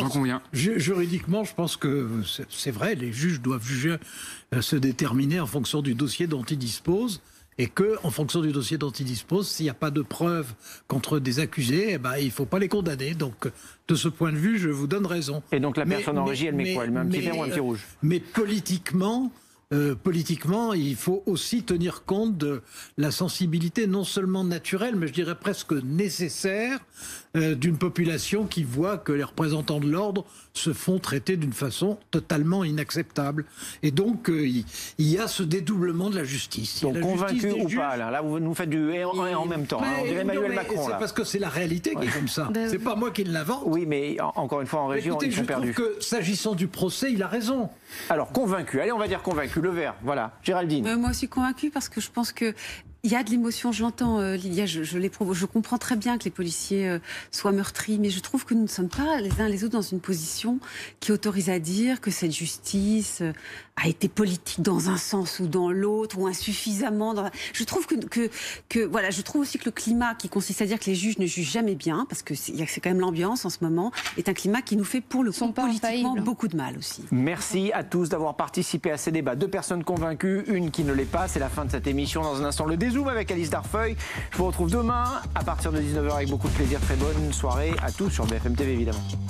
je pense que c'est vrai, les juges doivent juger, se déterminer en fonction du dossier dont ils disposent. Et qu'en fonction du dossier dont ils disposent, s'il n'y a pas de preuves contre des accusés, il ne faut pas les condamner. Donc, de ce point de vue, je vous donne raison. Et donc la personne en régie, elle met quoi? Elle met un petit vert ou un petit rouge? Mais politiquement, il faut aussi tenir compte de la sensibilité non seulement naturelle, mais je dirais presque nécessaire d'une population qui voit que les représentants de l'ordre se font traiter d'une façon totalement inacceptable. Et donc, il y a ce dédoublement de la justice. Donc, convaincu ou pas, là vous nous faites du et en même temps. On dirait Emmanuel Macron. C'est parce que c'est la réalité qui est comme ça. C'est pas moi qui l'invente. Oui, mais encore une fois, en région, ils sont perdus. Je trouve que, s'agissant du procès, il a raison. Alors, convaincu. Allez, on va dire convaincu. Le vert, voilà. Géraldine. Moi aussi convaincue parce que je pense que il y a de l'émotion, je l'entends, Lydia, je comprends très bien que les policiers soient meurtris, mais je trouve que nous ne sommes pas les uns les autres dans une position qui autorise à dire que cette justice a été politique dans un sens ou dans l'autre, ou insuffisamment. Je trouve voilà, je trouve aussi que le climat qui consiste à dire que les juges ne jugent jamais bien, parce que c'est quand même l'ambiance en ce moment, est un climat qui nous fait pour le coup politiquement beaucoup de mal aussi. Merci à tous d'avoir participé à ces débats. 2 personnes convaincues, une qui ne l'est pas. C'est la fin de cette émission. Dans un instant, le dézoom avec Alice Darfeuille. Je vous retrouve demain à partir de 19h avec beaucoup de plaisir. Très bonne soirée à tous sur BFM TV évidemment.